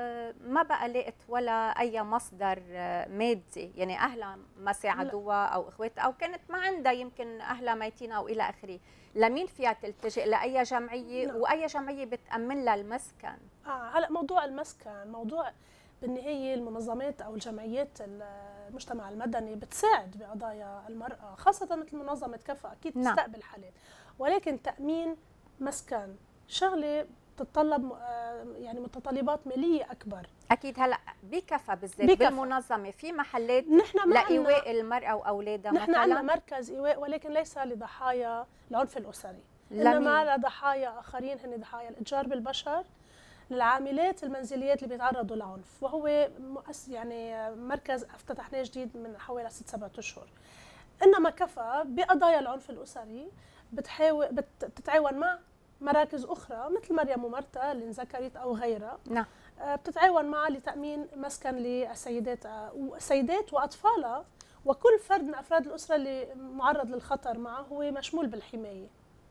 ما بقى لقت ولا أي مصدر مادي، يعني أهلها ما ساعدوها أو إخواتها أو كانت ما عندها يمكن أهلها ميتين أو إلى آخره، لمين فيها تلتجئ؟ لأي جمعية؟ لا. وأي جمعية بتأمن لها المسكن؟ آه هلا موضوع المسكن موضوع بالنهاية المنظمات أو الجمعيات المجتمع المدني بتساعد بقضايا المرأة، خاصة مثل منظمة كفا أكيد تستقبل حالات، ولكن تأمين مسكن شغلة تتطلب يعني متطلبات ماليه اكبر. اكيد. هلا بكفى بالذات بالمنظمه في محلات لايواء المراه واولادها، نحن مثلا عندنا مركز ايواء ولكن ليس لضحايا العنف الاسري، انما لضحايا اخرين هن ضحايا الاتجار بالبشر، للعاملات المنزليات اللي بيتعرضوا لعنف، وهو مؤسس يعني مركز افتتحناه جديد من حوالي ست سبعة اشهر. انما كفى بقضايا العنف الاسري بتحاول بتتعاون مع مراكز أخرى مثل مريم ومرتا اللي انذكرت أو غيرها. نعم. بتتعاون معها لتأمين مسكن للسيدات والسيدات وأطفالها، وكل فرد من أفراد الأسرة اللي معرض للخطر معه هو مشمول بالحماية.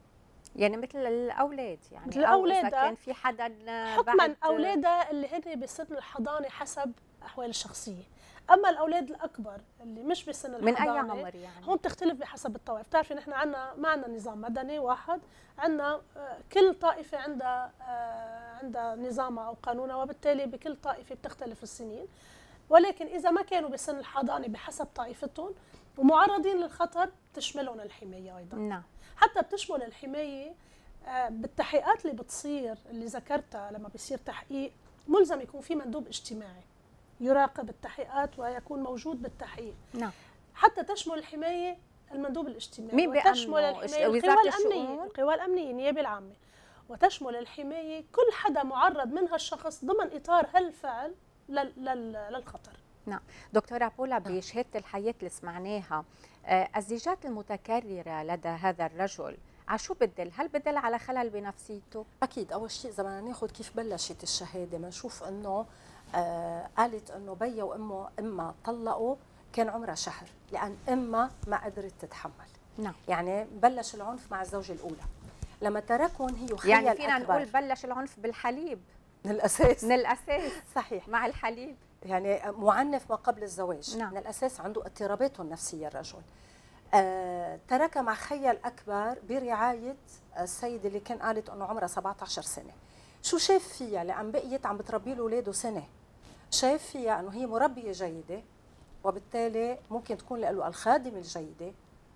يعني مثل الأولاد، يعني مثل الأولاد أو إذا كان في حدا حكما بعد أولادها اللي هن بسن الحضانة حسب أحوال الشخصية. اما الاولاد الاكبر اللي مش بسن الحضانه من اي عمر يعني؟ هون بتختلف بحسب الطوائف. بتعرفي نحن عندنا ما عندنا نظام مدني واحد، عندنا كل طائفه عندها عندها نظامها او قانونها، وبالتالي بكل طائفه بتختلف السنين، ولكن اذا ما كانوا بسن الحضانه بحسب طائفتهم ومعرضين للخطر بتشملهم الحمايه ايضا. نعم. حتى بتشمل الحمايه بالتحقيقات اللي بتصير اللي ذكرتها، لما بيصير تحقيق ملزم يكون في مندوب اجتماعي يراقب التحقيقات ويكون موجود بالتحقيق. نعم. حتى تشمل الحماية المندوب الاجتماعي، مين وتشمل الحماية القوى الأمنية، القوى الأمنية النيابة العامة، وتشمل الحماية كل حدا معرض منها الشخص ضمن إطار هالفعل للخطر. نعم. دكتورة بولا، بشهادة الحياة اللي سمعناها، الزيجات المتكررة لدى هذا الرجل على شو بدل؟ هل بدل على خلل بنفسيته؟ أكيد. أول شيء إذا بدنا ناخذ كيف بلشت الشهادة بنشوف إنه آه قالت انه بيا وامه اما طلقوا كان عمرها شهر، لان امها ما قدرت تتحمل. نعم. يعني بلش العنف مع الزوجه الاولى لما تركهم هي وخيها يعني فينا الأكبر. نقول بلش العنف بالحليب من الاساس. من الاساس صحيح. مع الحليب، يعني معنف ما قبل الزواج. نعم. من الاساس عنده اضطراباته النفسيه الرجل. آه تركها مع خيها الاكبر برعايه السيده اللي كان قالت انه عمرها سبعة عشر سنه. شو شاف فيها؟ لان بقيت عم بتربي له اولاده سنه، شايف فيها انه هي مربيه جيده وبالتالي ممكن تكون له الخادمه الجيده.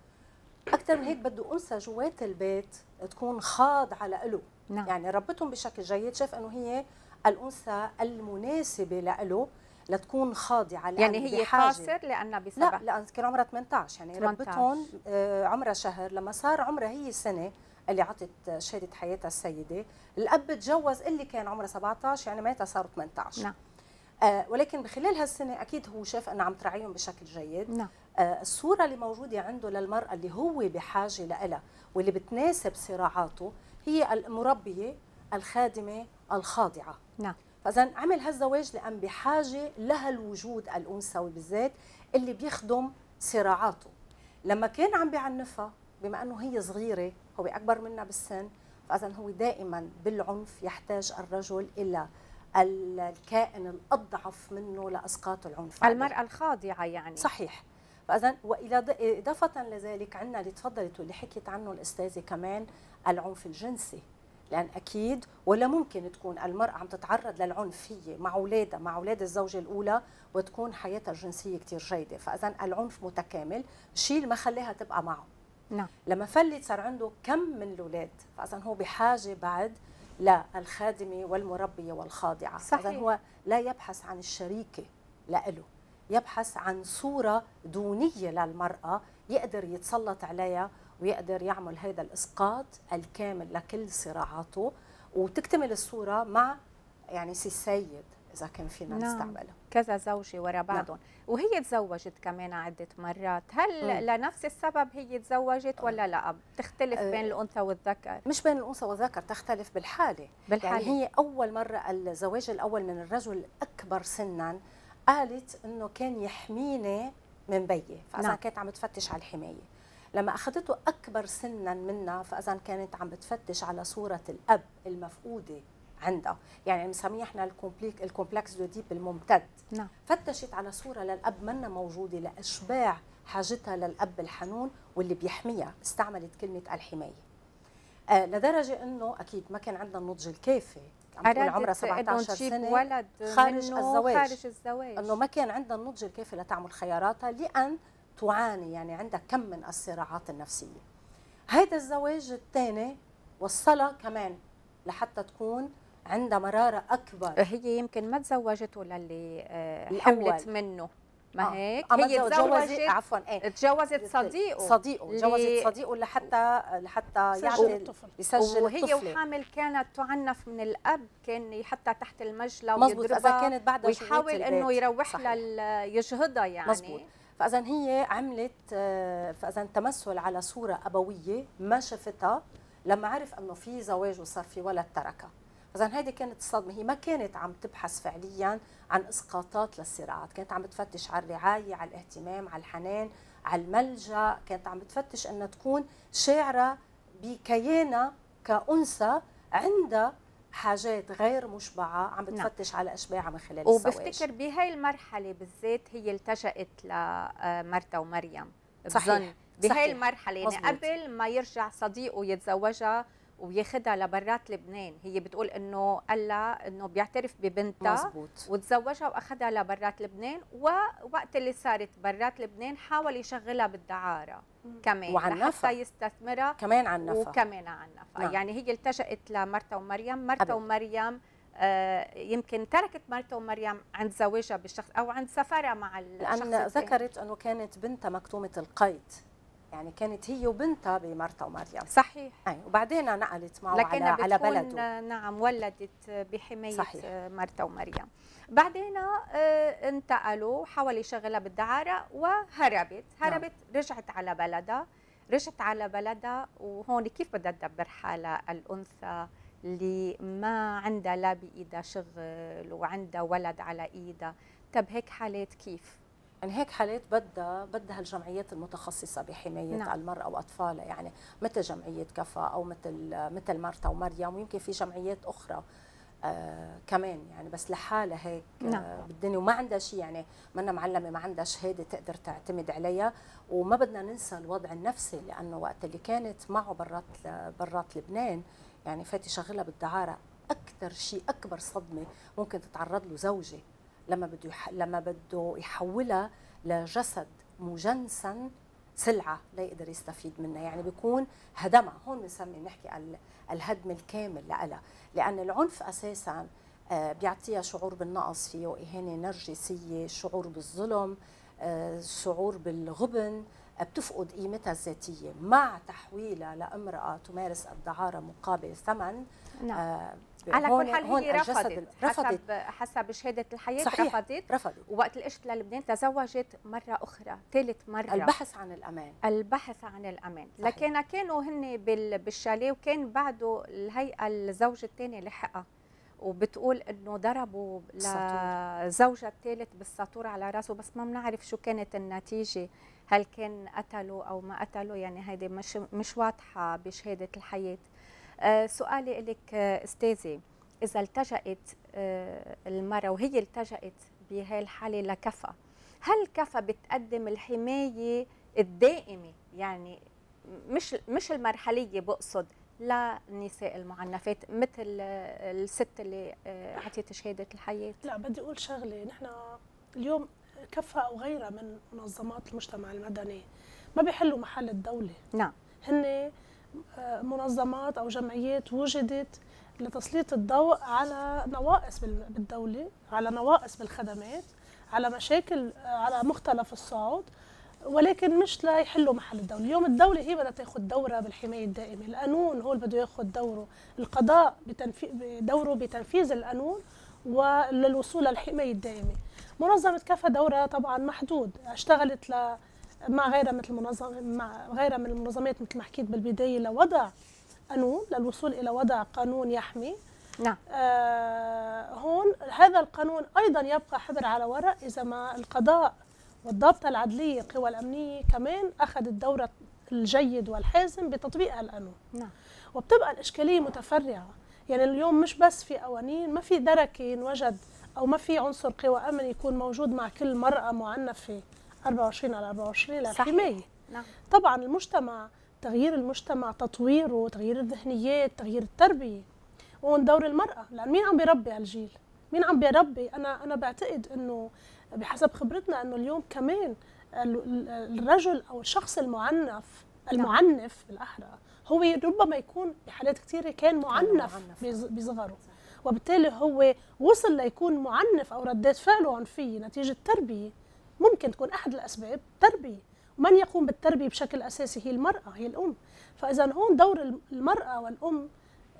اكثر من هيك بده انثى جوات البيت تكون خاضعه له. نعم. يعني ربتهم بشكل جيد، شاف انه هي الانثى المناسبه له لتكون خاضعه. يعني هي قاصر لانها بسبب لا لان كان عمرها ثمانية عشر، يعني ربتهم عمرها شهر. لما صار عمرها هي السنه اللي عطت شهاده حياتها السيده، الاب تجوز اللي كان عمرها سبعة عشر، يعني معناتها صاروا ثمانية عشر. نعم. آه ولكن بخلال هالسنه اكيد هو شاف انه عم تراعيهم بشكل جيد. نعم. آه الصوره اللي موجوده عنده للمراه اللي هو بحاجه لها واللي بتناسب صراعاته هي المربيه الخادمه الخاضعه. نعم. فاذا عمل هالزواج لان بحاجه لها الوجود الانثوي بالذات اللي بيخدم صراعاته. لما كان عم بيعنفها بما انه هي صغيره هو اكبر منها بالسن، فاذا هو دائما بالعنف يحتاج الرجل الى الكائن الأضعف منه لإسقاط العنف. المرأة الخاضعة يعني. صحيح. فإذا وإضافة لذلك عندنا اللي تفضلت واللي حكيت عنه الأستاذة كمان العنف الجنسي، لأن أكيد ولا ممكن تكون المرأة عم تتعرض للعنف هي مع أولادها مع أولاد الزوجة الأولى وتكون حياتها الجنسية كتير جيدة. فإذا العنف متكامل، الشيء اللي ما خليها تبقى معه. نعم. لما فلت صار عنده كم من الأولاد، فإذا هو بحاجة بعد للخادمة والمربية والخاضعة. صحيح. إذن هو لا يبحث عن الشريكة لإله، يبحث عن صورة دونية للمرأة يقدر يتسلط عليها ويقدر يعمل هذا الاسقاط الكامل لكل صراعاته، وتكتمل الصوره مع يعني سي السيد اذا كان فينا نعم. نستقبله. كذا زوجة ورا بعضهم. نعم. وهي تزوجت كمان عدة مرات، هل م. لنفس السبب هي تزوجت ولا لا؟ بتختلف بين الأنثى والذكر؟ مش بين الأنثى والذكر، تختلف بالحالة. بالحالة. يعني هي أول مرة الزواج الأول من الرجل الأكبر سنا قالت إنه كان يحميني من بيي، فإذا نعم. كانت عم تفتش على الحماية. لما أخذته أكبر سنا منا فإذا كانت عم بتفتش على صورة الأب المفقودة عندها، يعني بنسميه احنا الكومبليك الكومبلكس دو ديب الممتد. نعم. فتشت على صوره للاب منا موجوده لاشباع حاجتها للاب الحنون واللي بيحميها، استعملت كلمه الحمايه. آه لدرجه انه اكيد ما كان عندها النضج الكافي، عم تقول عمرها سبعة عشر سنه ولد خارج الزواج، خارج الزواج انه ما كان عندها النضج الكافي لتعمل خياراتها لان تعاني، يعني عندها كم من الصراعات النفسيه. هيدا الزواج الثاني وصلها كمان لحتى تكون عندها مرارة أكبر. هي يمكن ما تزوجته للي حملت منه، ما هيك؟ آه. هي تزوجت عفوا ايه تجوزت صديقه صديقه جوزت صديقه لحتى لحتى يعني يسجل وهي الطفلة. وحامل كانت تعنف من الأب، كان يحطها تحت المجلى ويضربها، إذا كانت بعدها ويحاول إنه يروح لها يجهضها يعني. مزبوط. فإذا هي عملت فإذا تمثل على صورة أبوية ما شفتها، لما عرف انه في زواج وصار في ولد تركها. اذا هيدي كانت الصدمه، هي ما كانت عم تبحث فعليا عن اسقاطات للصراعات، كانت عم بتفتش على الرعايه، على الاهتمام، على الحنان، على الملجا، كانت عم بتفتش انها تكون شاعره بكيانها كانثى عندها حاجات غير مشبعه، عم بتفتش نعم. على اشباعها من خلال الزواج. وبفتكر بهي المرحله بالذات هي التجأت لمرتا ومريم. صحيح. بهي المرحله يعني قبل ما يرجع صديقه يتزوجها وياخذها لبرات لبنان، هي بتقول انه قال لها انه بيعترف ببنتها مزبوط. وتزوجها واخذها لبرات لبنان، ووقت اللي صارت برات لبنان حاول يشغلها بالدعاره كمان وعنفها لحتى يستثمرها كمان عنفها وكمان عنفها. نعم. يعني هي التجأت لمرتا ومريم. مرتا ومريم آه يمكن تركت مرتا ومريم عند زواجها بالشخص او عند سفرها مع الشخص، لان ذكرت انه كانت بنتها مكتومه القيد، يعني كانت هي وبنتها بمرتا ومريم. صحيح. اي وبعدين نقلت معه على على بلده. نعم ولدت بحمايه صحيح. مرتا ومريم. بعدين آه انتقلوا، حاول يشغلها بالدعاره وهربت، هربت نعم. رجعت على بلدها، رجعت على بلدها. وهون كيف بدها تدبر حالها الانثى اللي ما عندها لا بايدها شغل وعندها ولد على ايدها؟ طب هيك حالات كيف؟ يعني هيك حالات بدها بدها الجمعيات المتخصصه بحمايه نعم. المراه واطفالها، يعني مثل جمعيه كفا او مثل مثل مرتا ومريم، ويمكن في جمعيات اخرى آه كمان يعني بس لحالها هيك نعم. آه بالدنيا، وما عندها شيء، يعني منا معلمه، ما عندها شهاده تقدر تعتمد عليها. وما بدنا ننسى الوضع النفسي، لانه وقت اللي كانت معه برات برات لبنان يعني فات يشغلها بالدعاره. اكثر شيء اكبر صدمه ممكن تتعرض له زوجه لما بده يح... لما بده يحولها لجسد مجنسا، سلعه لا يقدر يستفيد منها، يعني بيكون هدمها. هون بنسمي نحكي ال... الهدم الكامل لها، لان العنف اساسا بيعطيها شعور بالنقص، فيه اهانه نرجسيه، شعور بالظلم، شعور بالغبن، بتفقد قيمتها الذاتيه مع تحويلها لامراه تمارس الدعاره مقابل ثمن. نعم. آه على كل حال هي رفضت حسب حسب شهاده الحياه. صحيح. رفضت رفضت ووقت اللي اجت للبنان تزوجت مره اخرى، ثالث مره، البحث عن الامان البحث عن الامان. لكن كانوا هن بالشاليه، وكان بعده الهيئه الزوج الثاني لحقها، وبتقول انه ضربوا لزوجها الثالث بالساطور على راسه، بس ما بنعرف شو كانت النتيجه، هل كان قتلوا او ما قتلوا، يعني هيدي مش مش واضحه بشهاده الحياه. أه سؤالي لك استاذي، اذا التجأت أه المراه وهي التجأت بهي الحاله لكفا، هل كفا بتقدم الحمايه الدائمه، يعني مش مش المرحليه بقصد، للنساء المعنفات مثل الست اللي اعطيت شهاده الحياه؟ لا، بدي اقول شغله، نحن اليوم كفا او غيرها من منظمات المجتمع المدني ما بيحلوا محل الدوله. نعم. هن منظمات او جمعيات وجدت لتسليط الضوء على نواقص بالدوله، على نواقص بالخدمات، على مشاكل على مختلف الصعود، ولكن مش لا يحلوا محل الدولة. اليوم الدولة هي بدها تاخذ دورها بالحماية الدائمة، القانون هو اللي بده ياخذ دوره، القضاء بتنفيذ دوره بتنفيذ القانون وللوصول للحماية الدائمة. منظمة كفا دورها طبعا محدود، اشتغلت ل مع غيرها مثل منظمة مع غيرها من المنظمات مثل ما حكيت بالبداية لوضع قانون، للوصول إلى وضع قانون يحمي. نعم. آه هون هذا القانون أيضا يبقى حبر على ورق إذا ما القضاء والضابطة العدلية القوى الأمنية كمان أخذ الدور الجيد والحازم بتطبيق القانون. نعم. وبتبقى الإشكالية متفرعة، يعني اليوم مش بس في قوانين، ما في دركة ينوجد أو ما في عنصر قوى أمن يكون موجود مع كل مرأة معنفة أربعة وعشرين على أربعة وعشرين للحماية. نعم. طبعا المجتمع، تغيير المجتمع، تطويره، تغيير الذهنيات، تغيير التربية، وهون دور المرأة، لأن مين عم بيربي هالجيل؟ مين عم بيربي؟ أنا أنا بعتقد إنه بحسب خبرتنا إنه اليوم كمان الرجل أو الشخص المعنف المعنف بالأحرى هو ربما يكون بحالات كثيرة كان معنف بصغره، وبالتالي هو وصل ليكون معنف أو ردات فعله عنفية نتيجة تربية. ممكن تكون أحد الأسباب تربية، ومن يقوم بالتربية بشكل أساسي هي المرأة، هي الأم. فإذا هون دور المرأة والأم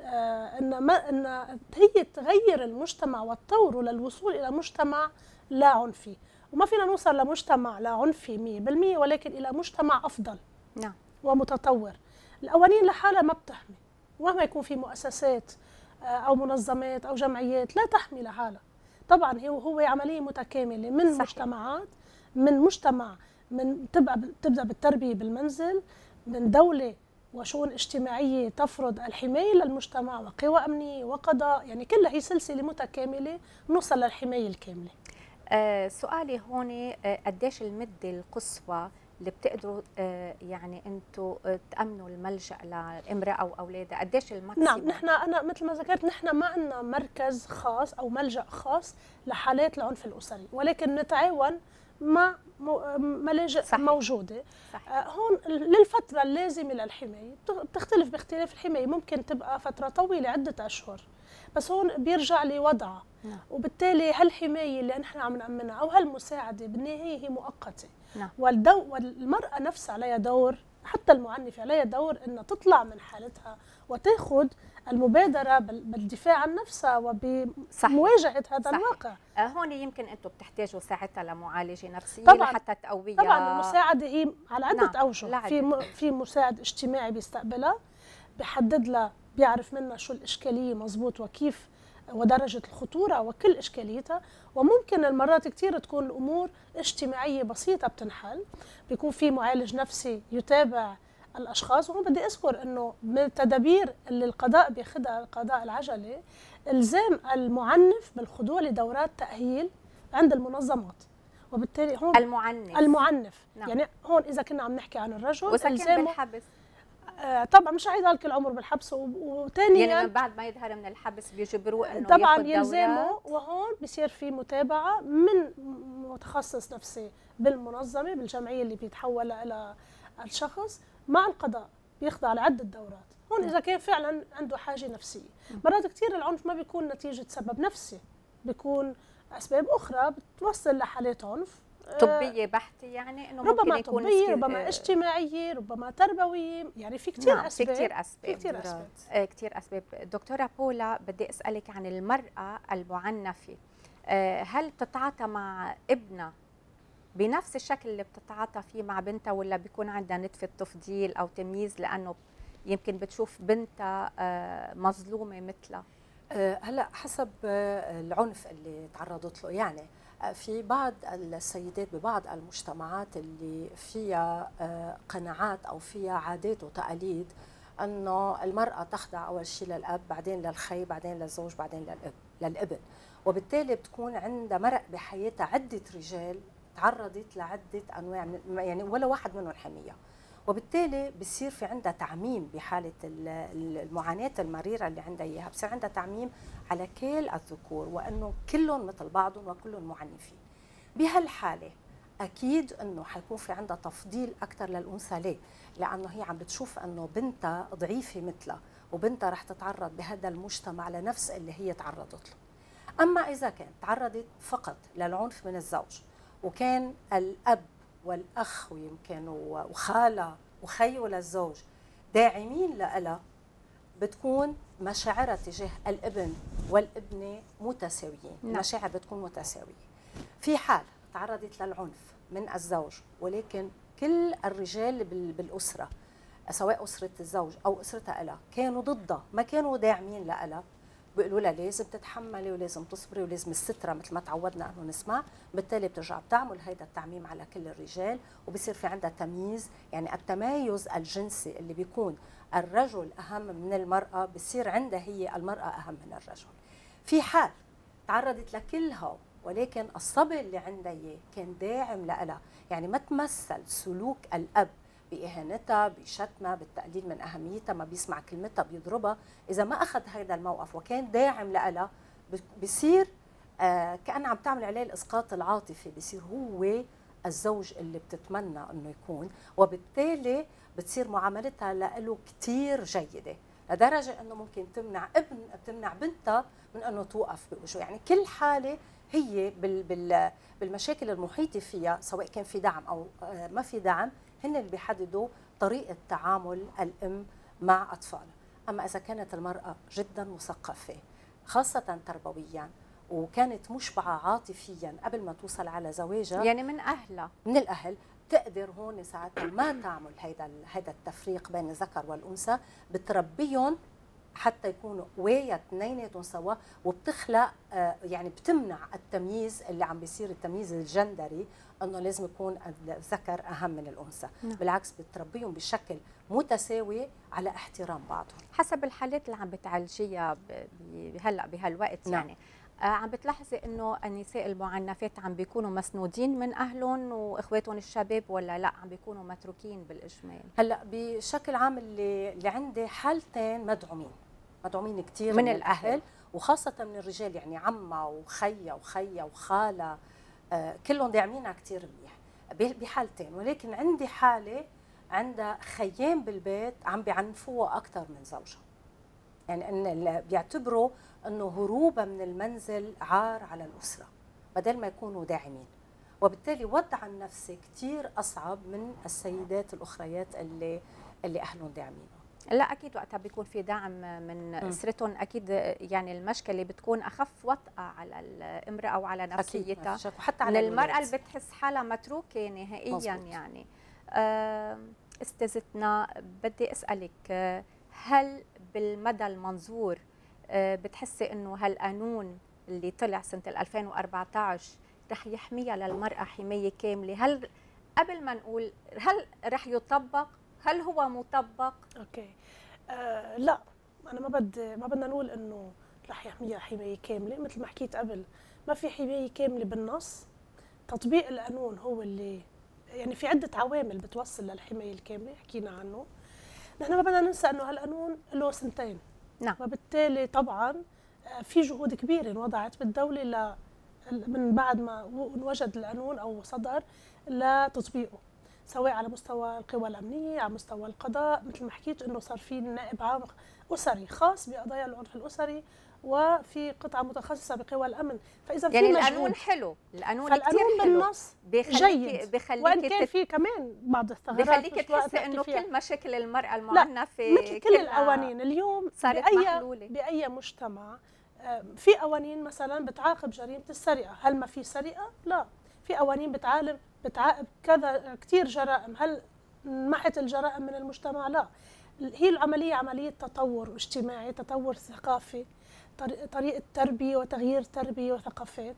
آه إن, ما إن هي تغير المجتمع وتطوره للوصول إلى مجتمع لا عنفي. وما فينا نوصل لمجتمع لا عنفي مية بالمية، ولكن إلى مجتمع أفضل. نعم. ومتطور. القوانين لحالها ما بتحمي، ومهما يكون في مؤسسات آه أو منظمات أو جمعيات لا تحمي لحالها. طبعا هو هو عملية متكاملة من صحيح. مجتمعات، من مجتمع من تبقى تبدأ بالتربية بالمنزل، من دولة وشؤون اجتماعية تفرض الحماية للمجتمع وقوى أمنية وقضاء، يعني كلها هي سلسلة متكاملة نوصل للحماية الكاملة. آه سؤالي هون آه قديش المدة القصوى اللي بتقدروا آه يعني انتم آه تأمنوا الملجأ للامرأة وأولادها، قديش الماكسيموم؟ نعم، نحن أنا مثل ما ذكرت نحن ما عندنا مركز خاص أو ملجأ خاص لحالات العنف الأسري، ولكن نتعاون مع ملاجئ صحيح. موجودة صحيح. آه هون للفترة اللازمة للحماية بتختلف باختلاف الحماية، ممكن تبقى فترة طويلة عدة أشهر، بس هون بيرجع لوضعها. نعم. وبالتالي هالحماية اللي نحن عم نأمنها أو هالمساعدة بالنهاية هي مؤقتة. نعم. والدو والمرأة نفسها عليها دور، حتى المعنفة عليها دور إنها تطلع من حالتها وتاخذ المبادرة بالدفاع عن نفسها وبمواجهة هذا صحيح. الواقع. آه هون يمكن انتم بتحتاجوا ساعتها لمعالجة نفسية طبعاً لحتى تقويها. طبعا المساعدة هي على عدة نعم. أوجه. في م... في مساعد اجتماعي بيستقبلها، بيحدد لها، بيعرف منها شو الإشكالية مزبوط وكيف ودرجة الخطورة وكل إشكاليتها، وممكن المرات كثير تكون الأمور اجتماعية بسيطة بتنحل، بيكون في معالج نفسي يتابع الأشخاص. وهون بدي أذكر أنه من التدابير اللي القضاء بياخذها، القضاء العجلي، إلزام المعنف بالخضوع لدورات تأهيل عند المنظمات. وبالتالي هون المعنف المعنف نعم. يعني هون إذا كنا عم نحكي عن الرجل وسكن بالحبس آه طبعا مش هيضل كل عمره بالحبس، وثانيا يعني من بعد ما يظهر من الحبس بيجبروه انه طبعا يلزمه، وهون بصير في متابعه من متخصص نفسي بالمنظمه بالجمعيه اللي بيتحول الى الشخص مع القضاء، بيخضع لعده دورات. هون اذا كان فعلا عنده حاجه نفسيه. مرات كثير العنف ما بيكون نتيجه سبب نفسي، بيكون اسباب اخرى بتوصل لحالات عنف طبية بحتة، يعني انه ربما ممكن يكون طبية، ربما اجتماعية، ربما تربوية، يعني في كثير نعم اسباب. في كثير اسباب في كثير اسباب آه كثير اسباب. دكتورة بولا، بدي اسالك عن المرأة المعنفة، آه هل بتتعاطى مع ابنها بنفس الشكل اللي بتتعاطى فيه مع بنتها، ولا بيكون عندها نتفة تفضيل او تمييز لانه يمكن بتشوف بنتها آه مظلومة مثلها؟ آه هلا حسب آه العنف اللي تعرضت له. يعني في بعض السيدات ببعض المجتمعات اللي فيها قناعات أو فيها عادات وتقاليد أنه المرأة تخضع أول شيء للأب، بعدين للخي، بعدين للزوج، بعدين للأب للابن، وبالتالي بتكون عندها مرق بحياتها عدة رجال تعرضت لعدة أنواع من يعني ولا واحد منهم حميها، وبالتالي بصير في عندها تعميم بحالة المعاناة المريرة اللي عندها إياها، بصير عندها تعميم على كل الذكور وأنه كلهم مثل بعضهم وكلهم معنفين. بهالحالة أكيد أنه حيكون في عندها تفضيل أكثر للأنثى. ليه؟ لأنه هي عم بتشوف أنه بنتها ضعيفة مثلها، وبنتها رح تتعرض بهذا المجتمع لنفس اللي هي تعرضت له. أما إذا كانت تعرضت فقط للعنف من الزوج، وكان الأب والاخ ويمكن وخاله وخيه للزوج داعمين لها، بتكون مشاعرها تجاه الابن والابنه متساويين، نعم. المشاعر بتكون متساويه. في حال تعرضت للعنف من الزوج ولكن كل الرجال بالاسره سواء اسره الزوج او اسرتها لها كانوا ضدها، ما كانوا داعمين لها، بيقولوا لها لازم تتحملي ولازم تصبري ولازم الستره مثل ما تعودنا انه نسمع، بالتالي بترجع بتعمل هيدا التعميم على كل الرجال وبصير في عندها تمييز، يعني التمايز الجنسي اللي بيكون الرجل اهم من المراه بصير عندها هي المراه اهم من الرجل. في حال تعرضت لكلها ولكن الصبي اللي عندها اياه كان داعم لها، يعني ما تمثل سلوك الاب بإهانتها بشتمها بالتقليل من أهميتها، ما بيسمع كلمتها بيضربها، إذا ما أخذ هذا الموقف وكان داعم لها بصير آه كأنها عم تعمل عليه الإسقاط العاطفي، بصير هو الزوج اللي بتتمنى أنه يكون، وبالتالي بتصير معاملتها له كتير جيدة لدرجة أنه ممكن تمنع ابن تمنع بنتها من أنه توقف بوجهه. يعني كل حالة هي بال بال بالمشاكل المحيطة فيها سواء كان في دعم أو آه ما في دعم، هن اللي بيحددوا طريقة تعامل الأم مع أطفالها. أما إذا كانت المرأة جدا مثقفة خاصة تربويا وكانت مشبعة عاطفيا قبل ما توصل على زواجها، يعني من أهلها من الأهل، تقدر هون ساعتها ما تعمل هيدا هيدا التفريق بين الذكر والأنثى، بتربيهم حتى يكونوا قوية اثنيناتهم سوا، وبتخلق يعني بتمنع التمييز اللي عم بيصير، التمييز الجندري انه لازم يكون الذكر اهم من الانثى، نعم. بالعكس بتربيهم بشكل متساوي على احترام بعضهم حسب الحالات اللي عم بتعالجيها هلا بهالوقت، نعم. يعني آه عم بتلاحظي انه النساء المعنفات عم بيكونوا مسنودين من اهلهم واخواتهم الشباب ولا لا عم بيكونوا متروكين بالاجمال؟ هلا بشكل عام اللي اللي عندي حالتين مدعومين مدعومين كثير من, من الاهل, الأهل وخاصه من الرجال، يعني عمه وخيه وخيه وخاله آه كلهم داعمينها كثير منيح بحالتين. ولكن عندي حاله عندها خيين بالبيت عم بيعنفوها اكثر من زوجها، يعني ان بيعتبروا انه هروبها من المنزل عار على الاسره بدل ما يكونوا داعمين، وبالتالي وضعها النفسي كثير اصعب من السيدات الاخريات اللي اللي اهلهم داعمين. لا اكيد وقتها بيكون في دعم من اسرتهم اكيد، يعني المشكله بتكون اخف وطأة على الامراه وعلى نفسيتها وحتى على من المراه اللي بتحس حالها متروكه نهائيا. مزبوط. يعني استاذتنا بدي اسالك، هل بالمدى المنظور بتحسي انه هالقانون اللي طلع سنه ألفين وأربعة عشر رح يحميها للمراه حمايه كامله؟ هل قبل ما نقول هل رح يطبق، هل هو مطبق؟ اوكي آه لا، انا ما بدي ما بدنا نقول انه رح يحميها حمايه كامله، مثل ما حكيت قبل ما في حمايه كامله بالنص، تطبيق القانون هو اللي يعني في عده عوامل بتوصل للحمايه الكامله حكينا عنه. نحن ما بدنا ننسى انه هالقانون له سنتين، نعم، وبالتالي طبعا في جهود كبيره انوضعت بالدوله ل من بعد ما انوجد القانون او صدر لتطبيقه، سواء على مستوى القوى الامنيه، على مستوى القضاء، مثل ما حكيت انه صار في نائب عام اسري خاص بقضايا العنف الاسري، وفي قطعه متخصصه بقوى الامن. فاذا يعني في القانون حلو، القانون كثير حلو بالنص جيد، بخليك وان كان في كمان بعض الثغرات بخليك تحسي انه كل مشاكل المراه المعنفه مثل كل القوانين اليوم باي باي مجتمع في قوانين مثلا بتعاقب جريمه السرقه، هل ما في سرقه؟ لا، في قوانين بتعالب بتعاقب كذا كثير جرائم، هل محت الجرائم من المجتمع؟ لا، هي العمليه عمليه تطور اجتماعي، تطور ثقافي، طريقه تربيه وتغيير تربيه وثقافات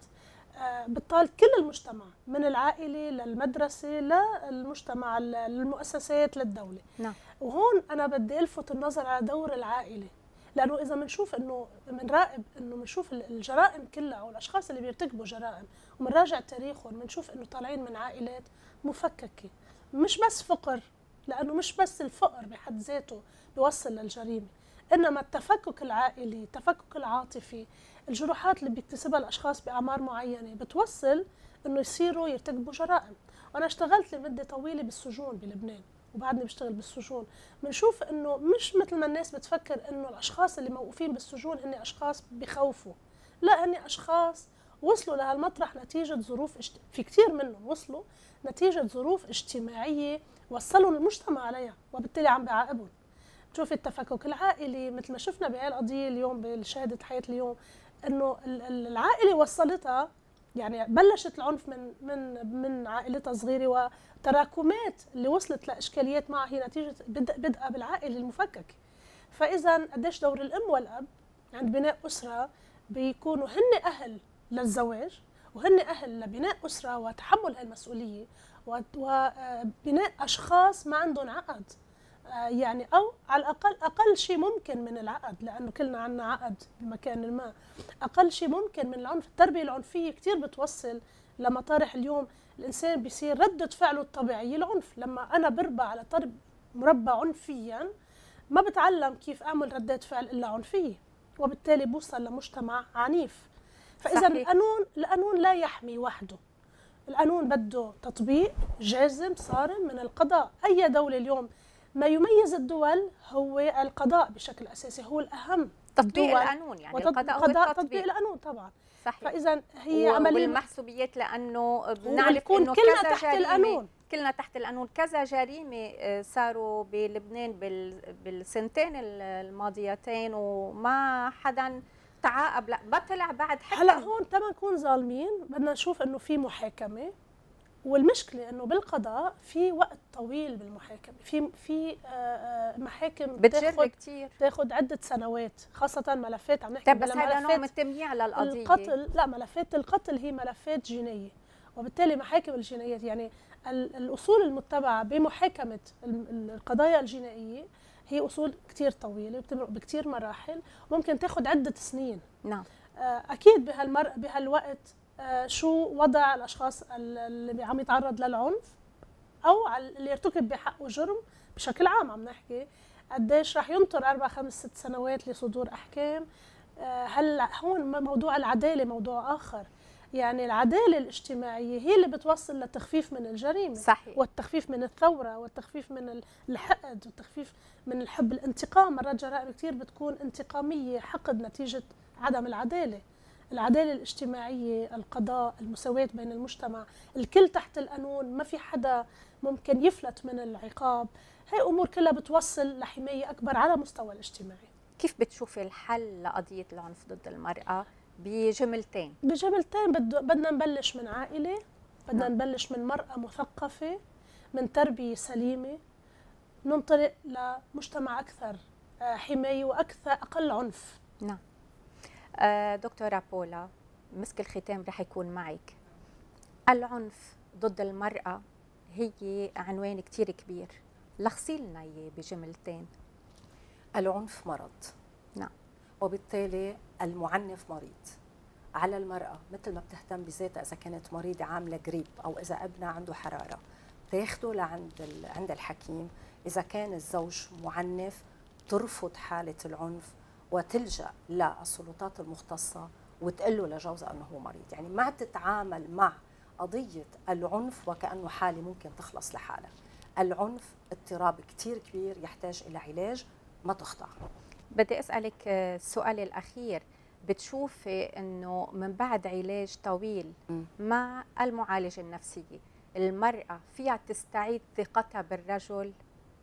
بتطال كل المجتمع من العائله للمدرسه للمجتمع للمؤسسات للدوله. نعم. وهون انا بدي الفت النظر على دور العائله، لانه اذا بنشوف انه بنراقب انه بنشوف الجرائم كلها او الاشخاص اللي بيرتكبوا جرائم وبنراجع تاريخهم بنشوف انه طالعين من عائلات مفككه، مش بس فقر، لانه مش بس الفقر بحد ذاته بيوصل للجريمه، انما التفكك العائلي، التفكك العاطفي، الجروحات اللي بيكتسبها الاشخاص باعمار معينه بتوصل انه يصيروا يرتكبوا جرائم. وانا اشتغلت لمده طويله بالسجون بلبنان وبعدني بشتغل بالسجون، بنشوف انه مش مثل ما الناس بتفكر انه الاشخاص اللي موقوفين بالسجون هن اشخاص بخوفوا، لا، هن اشخاص وصلوا لهالمطرح نتيجه ظروف اشت... في كثير منهم وصلوا نتيجه ظروف اجتماعيه وصلوا المجتمع عليها، وبالتالي عم بيعاقبهم. تشوفي التفكك العائلي مثل ما شفنا بهي القضيه اليوم بشهاده حياه اليوم، انه العائله وصلتها، يعني بلشت العنف من من من عائلتها صغيره، وتراكمات اللي وصلت لاشكاليات معها هي نتيجه بدء بدءها بالعائله المفككه. فاذا قديش دور الام والاب عند بناء اسره، بيكونوا هن اهل للزواج وهن اهل لبناء اسره وتحمل هالمسؤوليه وبناء اشخاص ما عندهم عقد، يعني او على الاقل اقل شيء ممكن من العقد، لانه كلنا عندنا عقد بمكان ما. اقل شيء ممكن من العنف. التربيه العنفيه كثير بتوصل لمطارح اليوم الانسان بيصير رده فعله الطبيعيه العنف. لما انا بربى على ترب مربى عنفيا ما بتعلم كيف اعمل ردات فعل الا عنفيه، وبالتالي بوصل لمجتمع عنيف. فاذا صحيح. القانون القانون لا يحمي وحده، القانون بده تطبيق جازم صارم من القضاء. اي دوله اليوم ما يميز الدول هو القضاء بشكل اساسي، هو الاهم. تطبيق القانون، يعني القضاء هو القضاء التطبيق. تطبيق القانون طبعا. صحيح. فاذا هي عمليه والمحسوبيات، لانه بنعرف انه كلنا كذا تحت جريمه القانون، كلنا تحت القانون، كذا جريمه صاروا بلبنان بالسنتين الماضيتين وما حدا تعاقب. لا بطلع بعد حكم. هلا هون تما نكون ظالمين، بدنا نشوف انه في محاكمه، والمشكله انه بالقضاء في وقت طويل بالمحاكمه، في في محاكم بتجر كثير، تاخذ عده سنوات، خاصه ملفات عم نحكي. طيب بس هذا نوع من التمييع للقضيه. القتل، لا ملفات القتل هي ملفات جنائيه، وبالتالي محاكم الجنايات يعني الاصول المتبعه بمحاكمه القضايا الجنائيه هي اصول كثير طويله بتمرق بكثير مراحل، ممكن تاخذ عده سنين. نعم. اكيد بهالمر بهالوقت شو وضع الاشخاص اللي عم يتعرض للعنف او اللي ارتكب بحقه جرم بشكل عام، عم نحكي قديش رح ينطر اربع خمس ست سنوات لصدور احكام. هل هون موضوع العداله موضوع اخر، يعني العداله الاجتماعيه هي اللي بتوصل للتخفيف من الجريمه. صحيح. والتخفيف من الثوره والتخفيف من الحقد والتخفيف من الحب الانتقام. مرات جرائم كثير بتكون انتقاميه، حقد نتيجه عدم العداله. العداله الاجتماعيه، القضاء، المساواه بين المجتمع، الكل تحت القانون، ما في حدا ممكن يفلت من العقاب. هي امور كلها بتوصل لحمايه اكبر على مستوى الاجتماعي. كيف بتشوفي الحل لقضيه العنف ضد المراه؟ بجملتين بجملتين بدنا نبلش من عائله، بدنا نعم. نبلش من مرأة مثقفة، من تربية سليمة، ننطلق لمجتمع أكثر حماية وأكثر أقل عنف. نعم. آه دكتورة بولا، مسك الختام رح يكون معك. العنف ضد المرأة هي عنوان كتير كبير، لخصي لنا اياه بجملتين. العنف مرض. نعم. وبالتالي المعنف مريض. على المرأة مثل ما بتهتم بذاتها إذا كانت مريضة عاملة جريب أو إذا ابنها عنده حرارة تاخده لعند عند الحكيم. إذا كان الزوج معنف ترفض حالة العنف وتلجأ للسلطات المختصة وتقول له لجوزها أنه هو مريض. يعني ما تتعامل مع قضية العنف وكأنه حالة ممكن تخلص لحالها. العنف اضطراب كتير كبير يحتاج إلى علاج ما تخضع. بدي أسألك السؤال الأخير، بتشوفي أنه من بعد علاج طويل م. مع المعالجة النفسية المرأة فيها تستعيد ثقتها بالرجل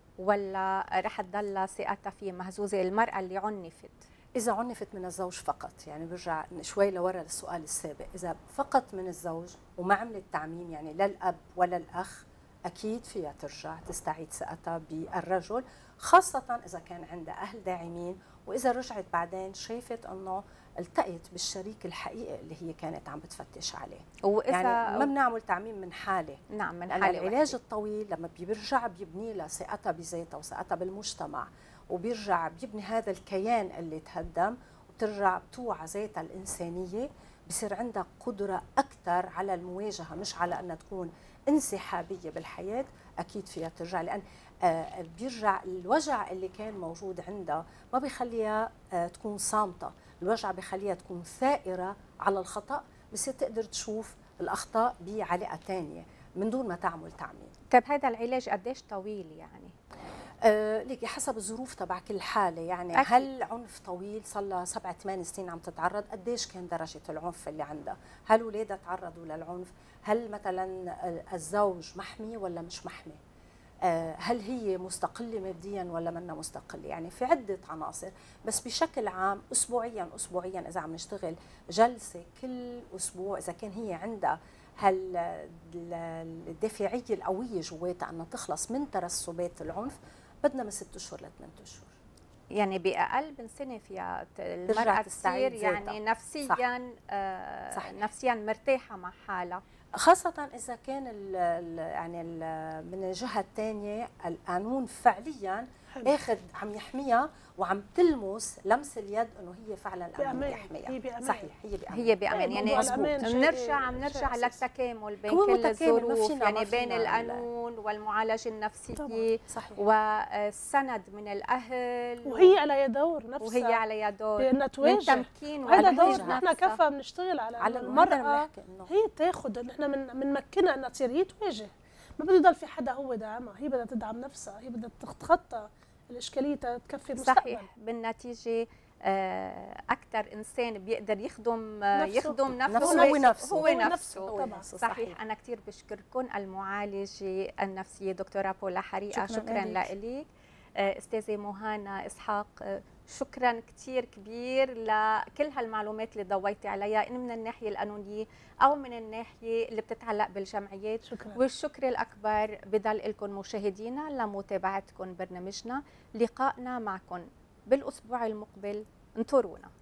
ولا رح تضل ثقتها فيه مهزوزة؟ المرأة اللي عنفت إذا عنفت من الزوج فقط، يعني برجع شوي لورا للسؤال السابق، إذا فقط من الزوج وما عملت تعميم يعني لا الأب ولا الأخ، أكيد فيها ترجع تستعيد ثقتها بالرجل، خاصة إذا كان عندها أهل داعمين، وإذا رجعت بعدين شايفت أنه التقيت بالشريك الحقيقي اللي هي كانت عم بتفتش عليه. وإذا يعني ما بنعمل تعميم من حالة. نعم، من حالة. العلاج الطويل لما بيرجع بيبني لها ثقتها بذاتها وثقتها بالمجتمع، وبيرجع بيبني هذا الكيان اللي تهدم، وبترجع بتوعى ذاتها الإنسانية، بصير عندها قدرة أكثر على المواجهة، مش على أنها تكون انسحابية بالحياة. أكيد فيها ترجع، لأن آه بيرجع الوجع اللي كان موجود عندها ما بيخليها آه تكون صامتة، الوجع بيخليها تكون ثائرة على الخطأ، بصير تقدر تشوف الأخطاء بعلاقة ثانية من دون ما تعمل تعميم. طيب هذا العلاج قديش طويل يعني؟ آه ليكي حسب الظروف تبع كل حاله، يعني أكيد. هل عنف طويل صار لها سبع ثمان سنين عم تتعرض، قديش كان درجه العنف اللي عندها؟ هل اولادها تعرضوا للعنف؟ هل مثلا الزوج محمي ولا مش محمي؟ آه هل هي مستقله ماديا ولا منا مستقله؟ يعني في عده عناصر، بس بشكل عام اسبوعيا اسبوعيا اذا عم نشتغل جلسه كل اسبوع، اذا كان هي عندها هل الدافعيه القويه جواتها انها تخلص من ترسبات العنف، بدنا من ست اشهر لثمان اشهر. يعني باقل من سنه فيها المراه ترجع تصير تستعيد يعني ذاتها. نفسيا آه صحيح. نفسيا مرتاحه مع حالها، خاصة إذا كان ال ال يعني ال من الجهة الثانية القانون فعليا حلو. اخذ عم يحميها وعم تلمس لمس اليد انه هي فعلا القانون بأمان. يحميها. هي بأمان. صحيح، هي بأمان. هي بامان. إيه، يعني موضوع الأمان شيء- بنرجع عم نرجع شيء أساسي. للتكامل بين هو كل متكامل، ما الظروف، فينا- يعني ما بين فينا ال- القانون والمعالجه النفسيه طبعاً. صحيح. والسند من الاهل، وهي عليها دور نفسها، وهي عليها دور بانها من تواجه. تمكين وهذا وتحرير دور نحن نفسها. كفى بنشتغل على على إنه المرأة المرأة هي تاخذ، نحن من بنمكنها انها تصير هي تواجه، ما بده يضل في حدا هو دعمها، هي بدها تدعم نفسها، هي بدها تتخطى الاشكاليه تكفي المستقبل. صحيح. بالنتيجه اكثر انسان بيقدر يخدم نفسه. يخدم نفسه نفسه هو نفسه. هو هو نفسه. نفسه. طبعاً. نفسه. صحيح. انا كثير بشكركم المعالجه النفسيه دكتوره بولا حريقه، شكراً شكرا لك. لك. استاذه مهانة اسحاق، شكرا كثير كبير لكل هالمعلومات اللي ضويتي عليها، ان من الناحيه القانونيه او من الناحيه اللي بتتعلق بالجمعيات. شكرا. والشكر الاكبر بضل لكم مشاهدينا لمتابعتكم برنامجنا. لقائنا معكم بالاسبوع المقبل، انطرونا.